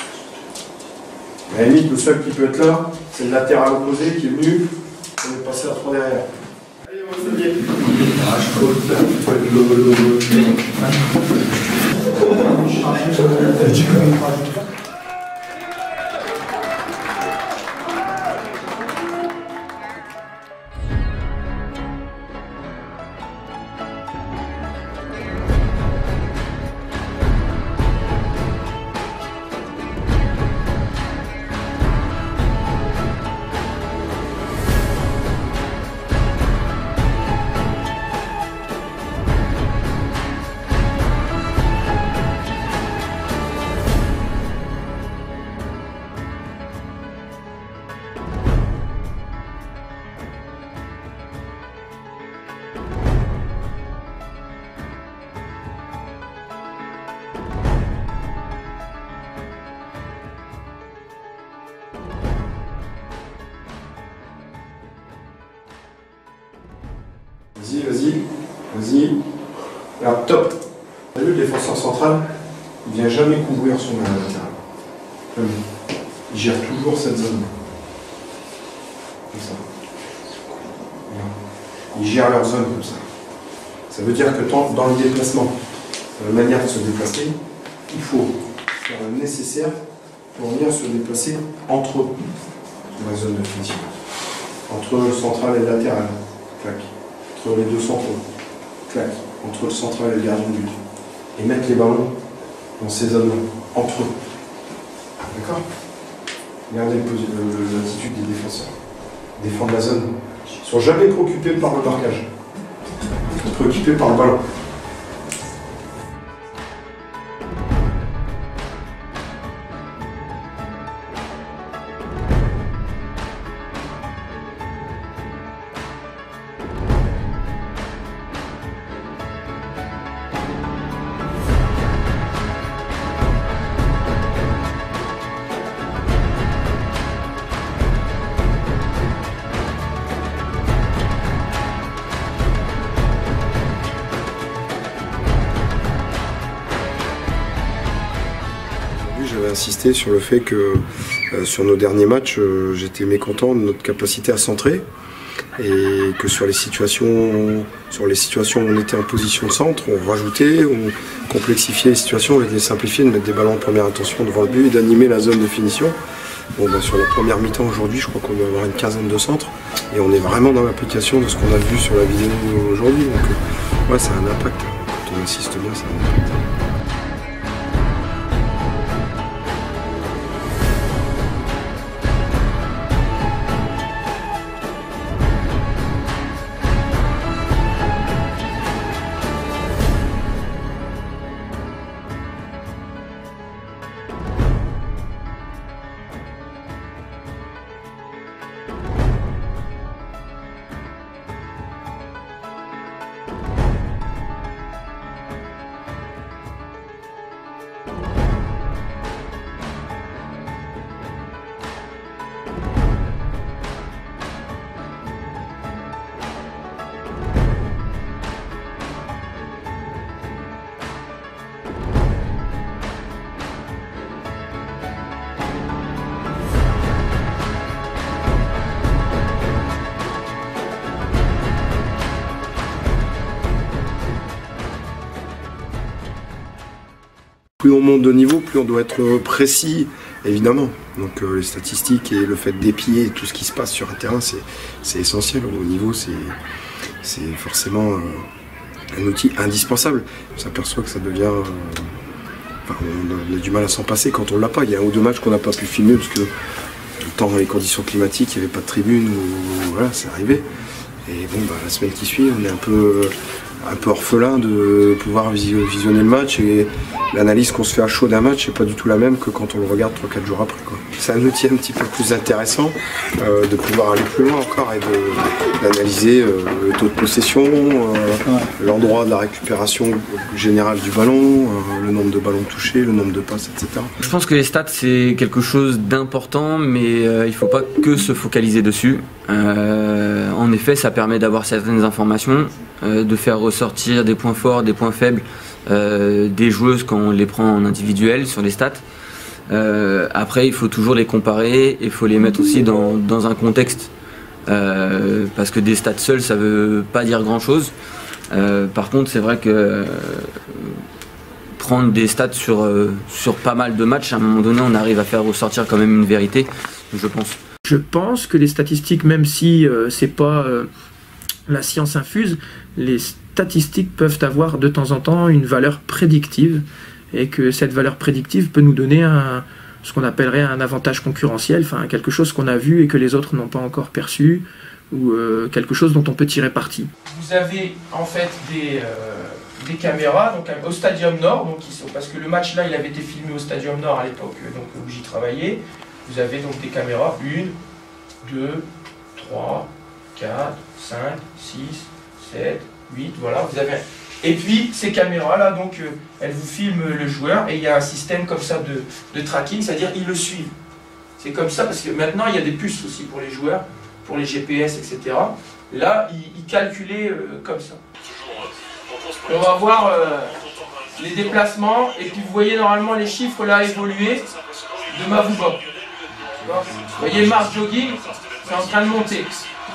À la limite, le seul qui peut être là, c'est le latéral opposé qui est venu, on est passé à trois derrière. Allez, on va se Vas-y, vas-y, vas-y. Alors, top. T'as vu, le défenseur central, il ne vient jamais couvrir son main latérale. Jamais. Il gère toujours cette zone. Comme ça. Voilà. Ils gèrent leur zone comme ça. Ça veut dire que dans le déplacement, dans la manière de se déplacer, il faut faire le nécessaire pour venir se déplacer entre eux, dans la zone de finition. Entre le central et le latéral. Clac. Entre les deux centraux. Clac. Entre le central et le gardien de but. Et mettre les ballons dans ces zones-là, entre eux. D'accord? Regardez l'attitude des défenseurs. Défendre la zone. Ils ne sont jamais préoccupés par le marquage. préoccupés par le ballon. J'avais insisté sur le fait que euh, sur nos derniers matchs, euh, j'étais mécontent de notre capacité à centrer et que sur les situations, sur les situations où on était en position de centre, on rajoutait, on complexifiait les situations, on les simplifiait, de mettre des ballons en première intention devant le but et d'animer la zone de finition. Bon, ben, sur la première mi-temps aujourd'hui, je crois qu'on doit avoir une quinzaine de centres et on est vraiment dans l'application de ce qu'on a vu sur la vidéo aujourd'hui. Donc euh, ouais, ça a un impact. Quand on insiste bien, ça a un impact. Plus on monte de niveau, plus on doit être précis, évidemment. Donc euh, les statistiques et le fait d'épier tout ce qui se passe sur un terrain, c'est essentiel. Au niveau, c'est forcément euh, un outil indispensable. On s'aperçoit que ça devient... Euh, enfin, on a du mal à s'en passer quand on l'a pas. Il y a un ou deux matchs qu'on n'a pas pu filmer parce que le temps, les conditions climatiques, il n'y avait pas de tribune, ou, voilà, c'est arrivé. Et bon, bah, la semaine qui suit, on est un peu... un peu orphelin de pouvoir visionner le match et l'analyse qu'on se fait à chaud d'un match n'est pas du tout la même que quand on le regarde trois quatre jours après. C'est un outil un petit peu plus intéressant euh, de pouvoir aller plus loin encore et d'analyser euh, le taux de possession, euh, ouais. l'endroit de la récupération générale du ballon, euh, le nombre de ballons touchés, le nombre de passes, et cetera. Je pense que les stats c'est quelque chose d'important, mais euh, il ne faut pas que se focaliser dessus. Euh, en effet, ça permet d'avoir certaines informations, euh, de faire ressortir des points forts, des points faibles euh, des joueuses quand on les prend en individuel sur les stats. Euh, après, il faut toujours les comparer et il faut les mettre aussi dans, dans un contexte. Euh, parce que des stats seuls, ça ne veut pas dire grand-chose. Euh, par contre, c'est vrai que euh, prendre des stats sur, euh, sur pas mal de matchs, à un moment donné, on arrive à faire ressortir quand même une vérité, je pense. Je pense que les statistiques, même si euh, c'est pas euh, la science infuse, les statistiques peuvent avoir de temps en temps une valeur prédictive et que cette valeur prédictive peut nous donner un, ce qu'on appellerait un avantage concurrentiel, enfin quelque chose qu'on a vu et que les autres n'ont pas encore perçu ou euh, quelque chose dont on peut tirer parti. Vous avez en fait des, euh, des caméras donc, au Stadium Nord, donc, ils sont, parce que le match là il avait été filmé au Stadium Nord à l'époque où j'y travaillais. Vous avez donc des caméras, une, deux, trois, quatre, cinq, six, sept, huit, voilà, vous avez... Et puis, ces caméras-là, donc, euh, elles vous filment le joueur, et il y a un système comme ça de, de tracking, c'est-à-dire ils le suivent. C'est comme ça, parce que maintenant, il y a des puces aussi pour les joueurs, pour les G P S, et cetera. Là, ils, ils calculaient euh, comme ça. On va voir euh, les déplacements, et puis vous voyez normalement les chiffres là évoluer de Mavuba. Vous voyez Mars Jogging, c'est en train de monter.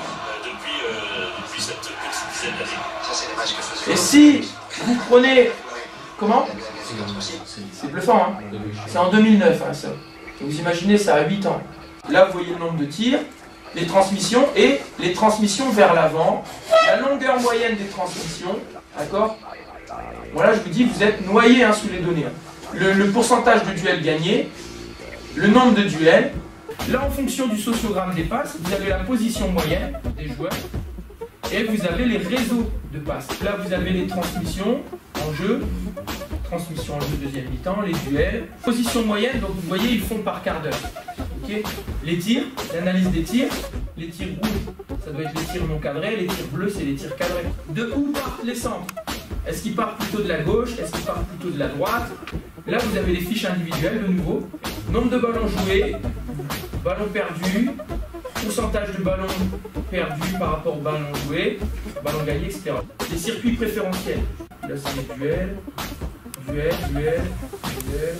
Et si vous prenez... Comment? C'est bluffant, hein? C'est en deux mille neuf, hein, ça. Vous imaginez ça à huit ans. Là, vous voyez le nombre de tirs, les transmissions et les transmissions vers l'avant, la longueur moyenne des transmissions, d'accord? Voilà, je vous dis, vous êtes noyé hein, sous les données. Hein. Le, le pourcentage de duels gagnés, le nombre de duels. Là, en fonction du sociogramme des passes, vous avez la position moyenne des joueurs. Et vous avez les réseaux de passes. Là, vous avez les transmissions en jeu, transmission en jeu deuxième mi-temps, les duels, position moyenne, donc vous voyez, ils font par quart d'heure. Okay, les tirs, l'analyse des tirs, les tirs rouges, ça doit être les tirs non cadrés, les tirs bleus, c'est les tirs cadrés. De où partent les centres? Est-ce qu'ils partent plutôt de la gauche? Est-ce qu'ils partent plutôt de la droite? Là, vous avez les fiches individuelles de nouveau. Nombre de ballons joués, ballons perdus, pourcentage de ballons perdus par rapport aux ballons joués, ballons gagnés, et cetera. Les circuits préférentiels. Là, c'est les duels, duels, duels, duels,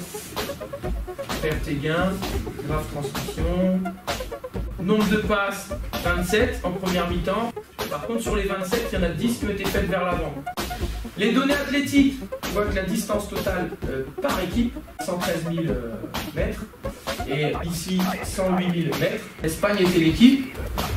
perte et gain, grave transmission. Nombre de passes, vingt-sept en première mi-temps. Par contre, sur les vingt-sept, il y en a dix qui ont été faites vers l'avant. Les données athlétiques, on voit que la distance totale euh, par équipe, cent treize mille euh, mètres, et ici cent huit mille mètres. L'Espagne était l'équipe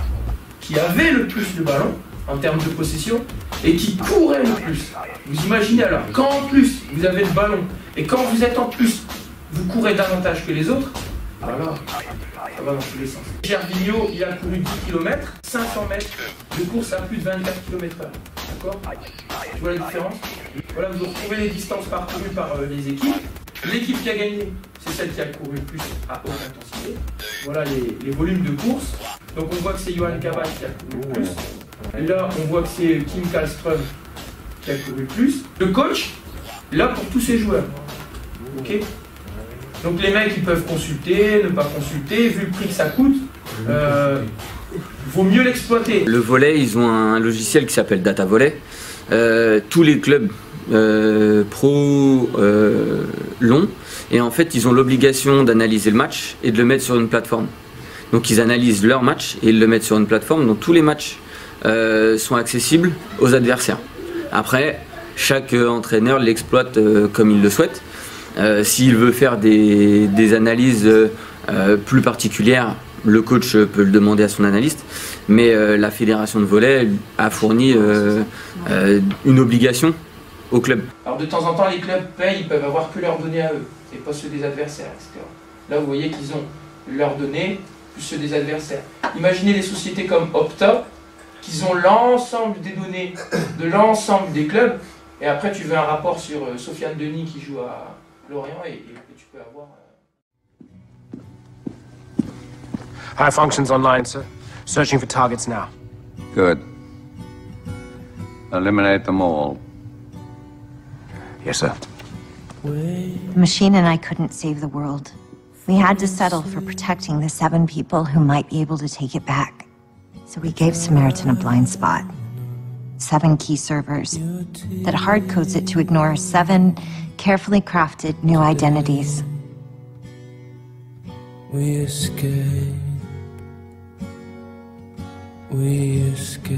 qui avait le plus de ballons en termes de possession et qui courait le plus. Vous imaginez alors, quand en plus vous avez le ballon et quand vous êtes en plus, vous courez davantage que les autres, alors ça va dans tous les sens. Gervinho, il a couru dix kilomètres, cinq cents mètres de course à plus de vingt-quatre kilomètres heure. D'accord? Tu vois la différence? Voilà, vous retrouvez les distances parcourues par euh, les équipes. L'équipe qui a gagné, c'est celle qui a couru le plus à haute intensité. Voilà les, les volumes de course. Donc on voit que c'est Johan Cabal qui a couru le plus. Et là, on voit que c'est Kim Kallström qui a couru le plus. Le coach, là pour tous ces joueurs. Ok? Donc les mecs, ils peuvent consulter, ne pas consulter, vu le prix que ça coûte. Euh, vaut mieux l'exploiter. Le volley, ils ont un logiciel qui s'appelle Data Volley. Euh, tous les clubs euh, pro euh, l'ont, et en fait ils ont l'obligation d'analyser le match et de le mettre sur une plateforme. Donc ils analysent leur match et ils le mettent sur une plateforme, donc tous les matchs euh, sont accessibles aux adversaires. Après, chaque euh, entraîneur l'exploite euh, comme il le souhaite. Euh, S'il veut faire des, des analyses euh, plus particulières, le coach peut le demander à son analyste, mais euh, la fédération de volley a fourni euh, euh, une obligation au club. Alors de temps en temps, les clubs payent, ils peuvent avoir que leurs données à eux, et pas ceux des adversaires, et cetera. Là, vous voyez qu'ils ont leurs données plus ceux des adversaires. Imaginez les sociétés comme Opta, qu'ils ont l'ensemble des données de l'ensemble des clubs, et après tu veux un rapport sur euh, Sofiane Denis qui joue à Lorient, et, et, et tu peux avoir... Euh... High functions online, sir. Searching for targets now. Good. Eliminate them all. Yes, sir. The machine and I couldn't save the world. We had to settle for protecting the seven people who might be able to take it back. So we gave Samaritan a blind spot. Seven key servers that hard codes it to ignore seven carefully crafted new identities. We escape. We escape.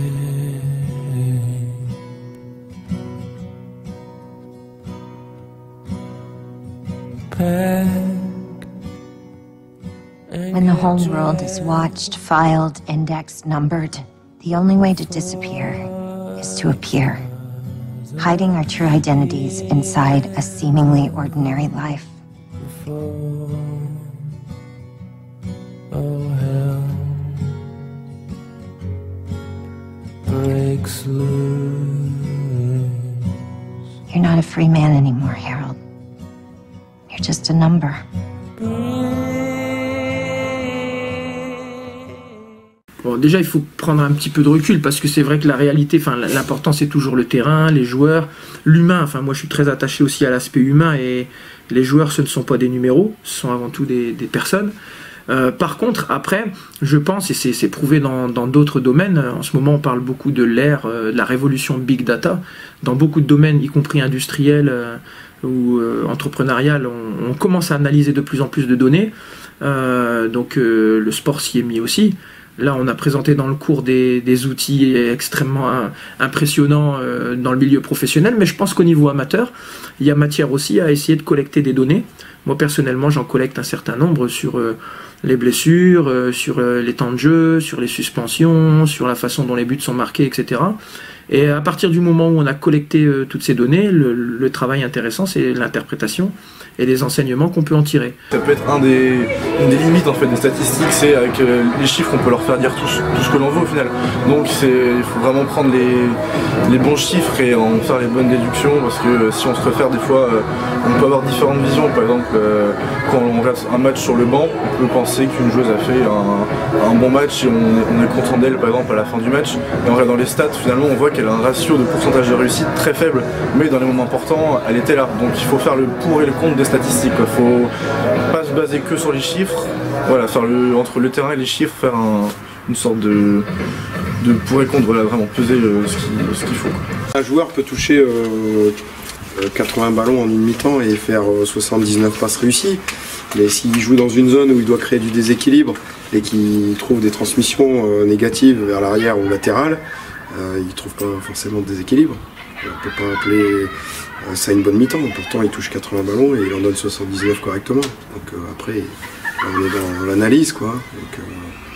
When the whole world is watched, filed, indexed, numbered, the only way to disappear is to appear, hiding our true identities inside a seemingly ordinary life. Oh, hell breaks loose. You're not a free man anymore, Harold. You're just a number. Bon, déjà, il faut prendre un petit peu de recul parce que c'est vrai que la réalité, enfin, l'important c'est toujours le terrain, les joueurs, l'humain. Enfin, moi, je suis très attaché aussi à l'aspect humain et les joueurs, ce ne sont pas des numéros, ce sont avant tout des, des personnes. Euh, par contre, après, je pense, et c'est prouvé dans d'autres domaines, en ce moment on parle beaucoup de l'ère, euh, de la révolution Big Data, dans beaucoup de domaines, y compris industriels euh, ou euh, entrepreneurial, on, on commence à analyser de plus en plus de données, euh, donc euh, le sport s'y est mis aussi. Là, on a présenté dans le cours des, des outils extrêmement impressionnants euh, dans le milieu professionnel, mais je pense qu'au niveau amateur, il y a matière aussi à essayer de collecter des données. Moi, personnellement, j'en collecte un certain nombre sur euh, les blessures, euh, sur euh, les temps de jeu, sur les suspensions, sur la façon dont les buts sont marqués, et cetera. Et à partir du moment où on a collecté euh, toutes ces données, le, le travail intéressant, c'est l'interprétation et les enseignements qu'on peut en tirer. Ça peut être un des, une des limites en fait des statistiques, c'est avec euh, les chiffres on peut leur faire dire tout, tout ce que l'on veut au final. Donc il faut vraiment prendre les, les bons chiffres et en faire les bonnes déductions, parce que euh, si on se réfère des fois, euh, on peut avoir différentes visions. Par exemple, euh, quand on regarde un match sur le banc, on peut penser qu'une joueuse a fait un, un bon match et on est, on est content d'elle par exemple à la fin du match. Et en regardant les stats, finalement on voit qu'elle a un ratio de pourcentage de réussite très faible, mais dans les moments importants, elle était là. Donc il faut faire le pour et le contre des statistiques. Il faut pas se baser que sur les chiffres. Voilà, faire le, entre le terrain et les chiffres, faire un, une sorte de, de pour et contre, voilà, vraiment peser le, ce qu'il ce qu'il faut. Un joueur peut toucher euh, quatre-vingts ballons en une mi-temps et faire euh, soixante-dix-neuf passes réussies. Mais s'il joue dans une zone où il doit créer du déséquilibre et qu'il trouve des transmissions euh, négatives vers l'arrière ou latéral, euh, il ne trouve pas forcément de déséquilibre. On ne peut pas appeler euh, ça une bonne mi-temps. Pourtant, il touche quatre-vingts ballons et il en donne soixante-dix-neuf correctement. Donc euh, après, là, on est dans l'analyse, quoi. Donc, euh,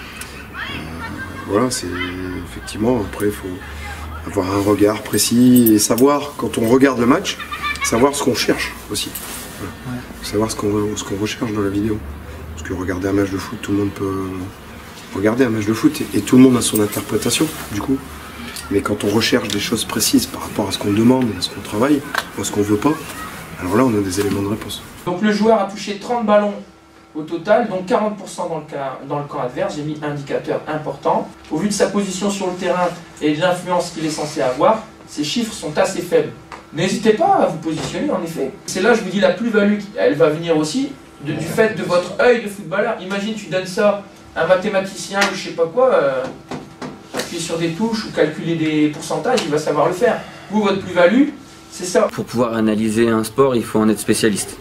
euh, voilà, c'est effectivement, après, il faut avoir un regard précis et savoir, quand on regarde le match, savoir ce qu'on cherche aussi. Voilà. Savoir ce qu'on ce qu'on recherche dans la vidéo. Parce que regarder un match de foot, tout le monde peut regarder un match de foot et, et tout le monde a son interprétation, du coup. Mais quand on recherche des choses précises par rapport à ce qu'on demande, à ce qu'on travaille, ou à ce qu'on veut pas, alors là on a des éléments de réponse. Donc le joueur a touché trente ballons au total, donc quarante pour cent dans le, cas, dans le camp adverse. J'ai mis un indicateur important. Au vu de sa position sur le terrain et de l'influence qu'il est censé avoir, ces chiffres sont assez faibles. N'hésitez pas à vous positionner en effet. C'est là je vous dis la plus-value, elle va venir aussi de, du fait de votre œil de footballeur. Imagine tu donnes ça à un mathématicien ou je sais pas quoi, euh, appuyer sur des touches ou calculer des pourcentages, il va savoir le faire. Vous, votre plus-value, c'est ça. Pour pouvoir analyser un sport, il faut en être spécialiste.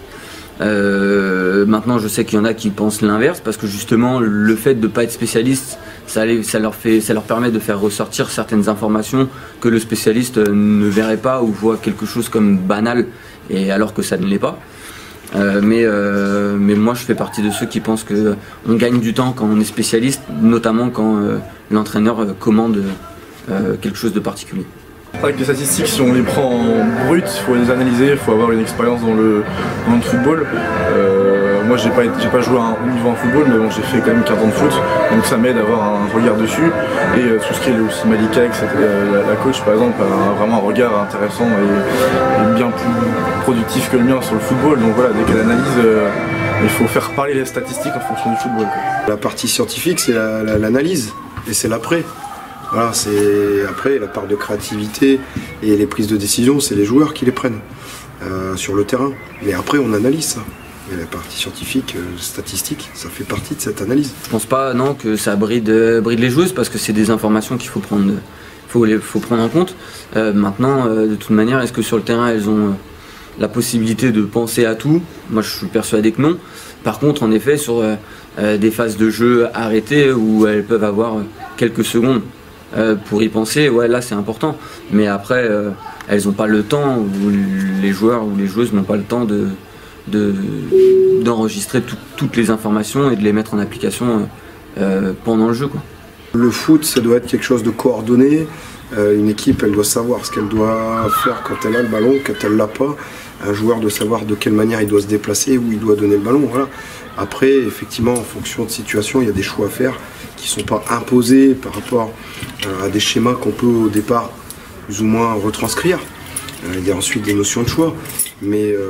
Euh, maintenant, je sais qu'il y en a qui pensent l'inverse, parce que justement, le fait de ne pas être spécialiste, ça, les, ça, leur fait, ça leur permet de faire ressortir certaines informations que le spécialiste ne verrait pas ou voit quelque chose comme banal, et alors que ça ne l'est pas. Euh, mais, euh, mais moi, je fais partie de ceux qui pensent qu'on gagne du temps quand on est spécialiste, notamment quand euh, l'entraîneur commande euh, quelque chose de particulier. Avec les statistiques, si on les prend en brut, il faut les analyser, il faut avoir une expérience dans le, dans le football. Euh, moi, j'ai pas, j'ai pas joué à un haut niveau en football, mais bon, j'ai fait quand même quinze ans de foot, donc ça m'aide à avoir un regard dessus. Et euh, tout ce qui est aussi Malika, euh, la, la coach par exemple, a vraiment un regard intéressant et, et bien plus productif que le mien sur le football. Donc voilà, dès qu'elle analyse, euh, il faut faire parler les statistiques en fonction du football, quoi. La partie scientifique, c'est l'analyse la, la, et c'est l'après. Voilà, c'est après la part de créativité et les prises de décision, c'est les joueurs qui les prennent euh, sur le terrain. Mais après, on analyse ça. Et la partie scientifique, euh, statistique, ça fait partie de cette analyse. Je pense pas, non, que ça bride, bride les joueuses, parce que c'est des informations qu'il faut prendre, faut les, faut prendre en compte. Euh, maintenant, euh, de toute manière, est-ce que sur le terrain, elles ont euh, la possibilité de penser à tout? Moi, je suis persuadé que non. Par contre, en effet, sur euh, euh, des phases de jeu arrêtées où elles peuvent avoir euh, quelques secondes Euh, pour y penser, ouais, là c'est important. Mais après, euh, elles n'ont pas le temps, ou les joueurs ou les joueuses n'ont pas le temps de, de, d'enregistrer tout, toutes les informations et de les mettre en application euh, pendant le jeu, quoi. Le foot, ça doit être quelque chose de coordonné. Euh, une équipe, elle doit savoir ce qu'elle doit faire quand elle a le ballon, quand elle l'a pas. Un joueur doit savoir de quelle manière il doit se déplacer, où il doit donner le ballon. Voilà. Après, effectivement, en fonction de situation, il y a des choix à faire qui ne sont pas imposés par rapport à des schémas qu'on peut au départ plus ou moins retranscrire. Il y a ensuite des notions de choix, mais euh,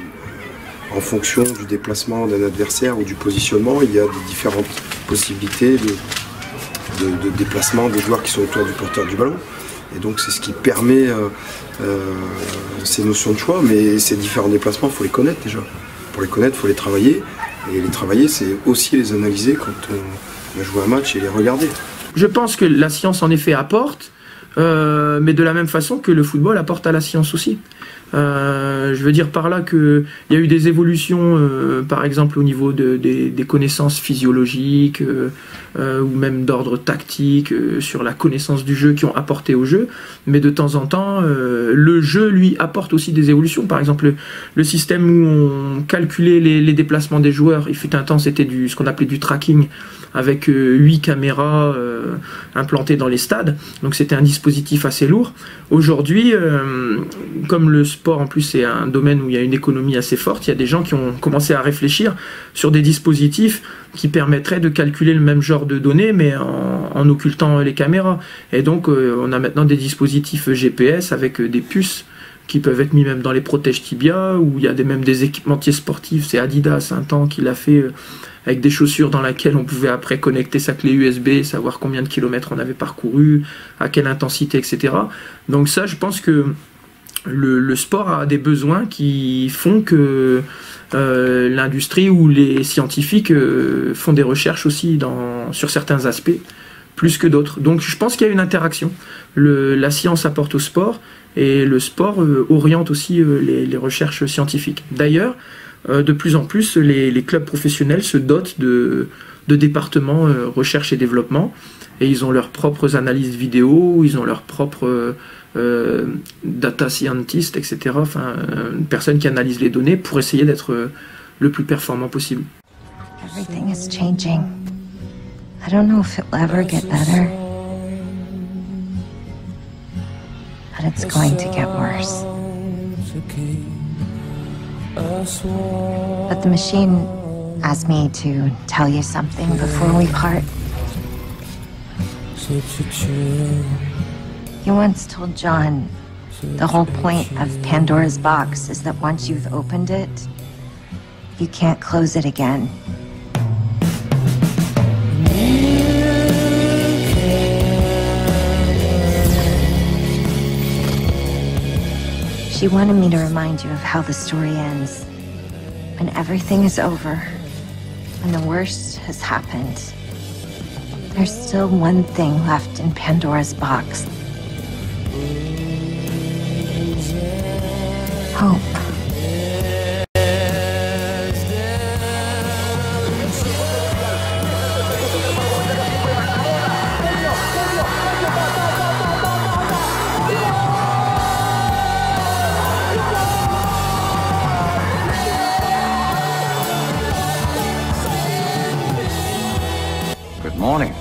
en fonction du déplacement d'un adversaire ou du positionnement, il y a des différentes possibilités de, de, de déplacement des joueurs qui sont autour du porteur du ballon. Et donc c'est ce qui permet euh, euh, ces notions de choix, mais ces différents déplacements, il faut les connaître déjà. Pour les connaître, il faut les travailler. Et les travailler, c'est aussi les analyser quand on a joué un match et les regarder. Je pense que la science en effet apporte, euh, mais de la même façon que le football apporte à la science aussi. Euh, je veux dire par là qu'il y a eu des évolutions, euh, par exemple au niveau de, des, des connaissances physiologiques euh, euh, ou même d'ordre tactique, euh, sur la connaissance du jeu qui ont apporté au jeu, mais de temps en temps, euh, le jeu lui apporte aussi des évolutions. Par exemple, le, le système où on calculait les, les déplacements des joueurs, il fut un temps c'était du, ce qu'on appelait du tracking, avec huit euh, caméras euh, implantées dans les stades, donc c'était un dispositif assez lourd. Aujourd'hui, euh, comme le sport en plus c'est un domaine où il y a une économie assez forte, il y a des gens qui ont commencé à réfléchir sur des dispositifs qui permettraient de calculer le même genre de données mais en, en occultant les caméras. Et donc euh, on a maintenant des dispositifs G P S avec euh, des puces qui peuvent être mis même dans les protèges tibia, ou il y a des, même des équipementiers sportifs, c'est Adidas un temps qui l'a fait euh, avec des chaussures dans lesquelles on pouvait après connecter sa clé U S B, savoir combien de kilomètres on avait parcouru, à quelle intensité, et cetera. Donc ça, je pense que le, le sport a des besoins qui font que euh, l'industrie ou les scientifiques euh, font des recherches aussi dans, sur certains aspects, plus que d'autres. Donc je pense qu'il y a une interaction. Le, la science apporte au sport, et le sport euh, oriente aussi euh, les, les recherches scientifiques. D'ailleurs, Euh, de plus en plus, les, les clubs professionnels se dotent de, de départements euh, recherche et développement, et ils ont leurs propres analyses vidéo, ils ont leurs propres euh, euh, data scientists, et cetera. Enfin, euh, personnes qui analysent les données pour essayer d'être euh, le plus performant possible. Everything is changing. I don't know if it'll ever get better, but it's going to get worse. But the machine asked me to tell you something before we part. You once told John the whole point of Pandora's box is that once you've opened it, you can't close it again. She wanted me to remind you of how the story ends. When everything is over, when the worst has happened, there's still one thing left in Pandora's box. Hope. Morning.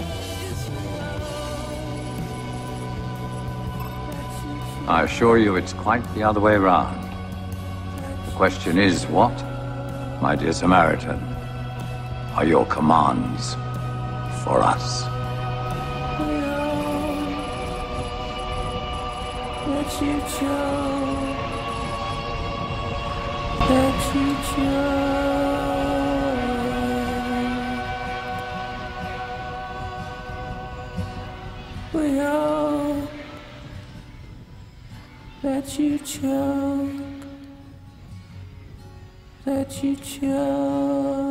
I assure you it's quite the other way around. The question is, what, my dear Samaritan, are your commands for us? Let you choke, let you choke. We all let you choke, let you choke.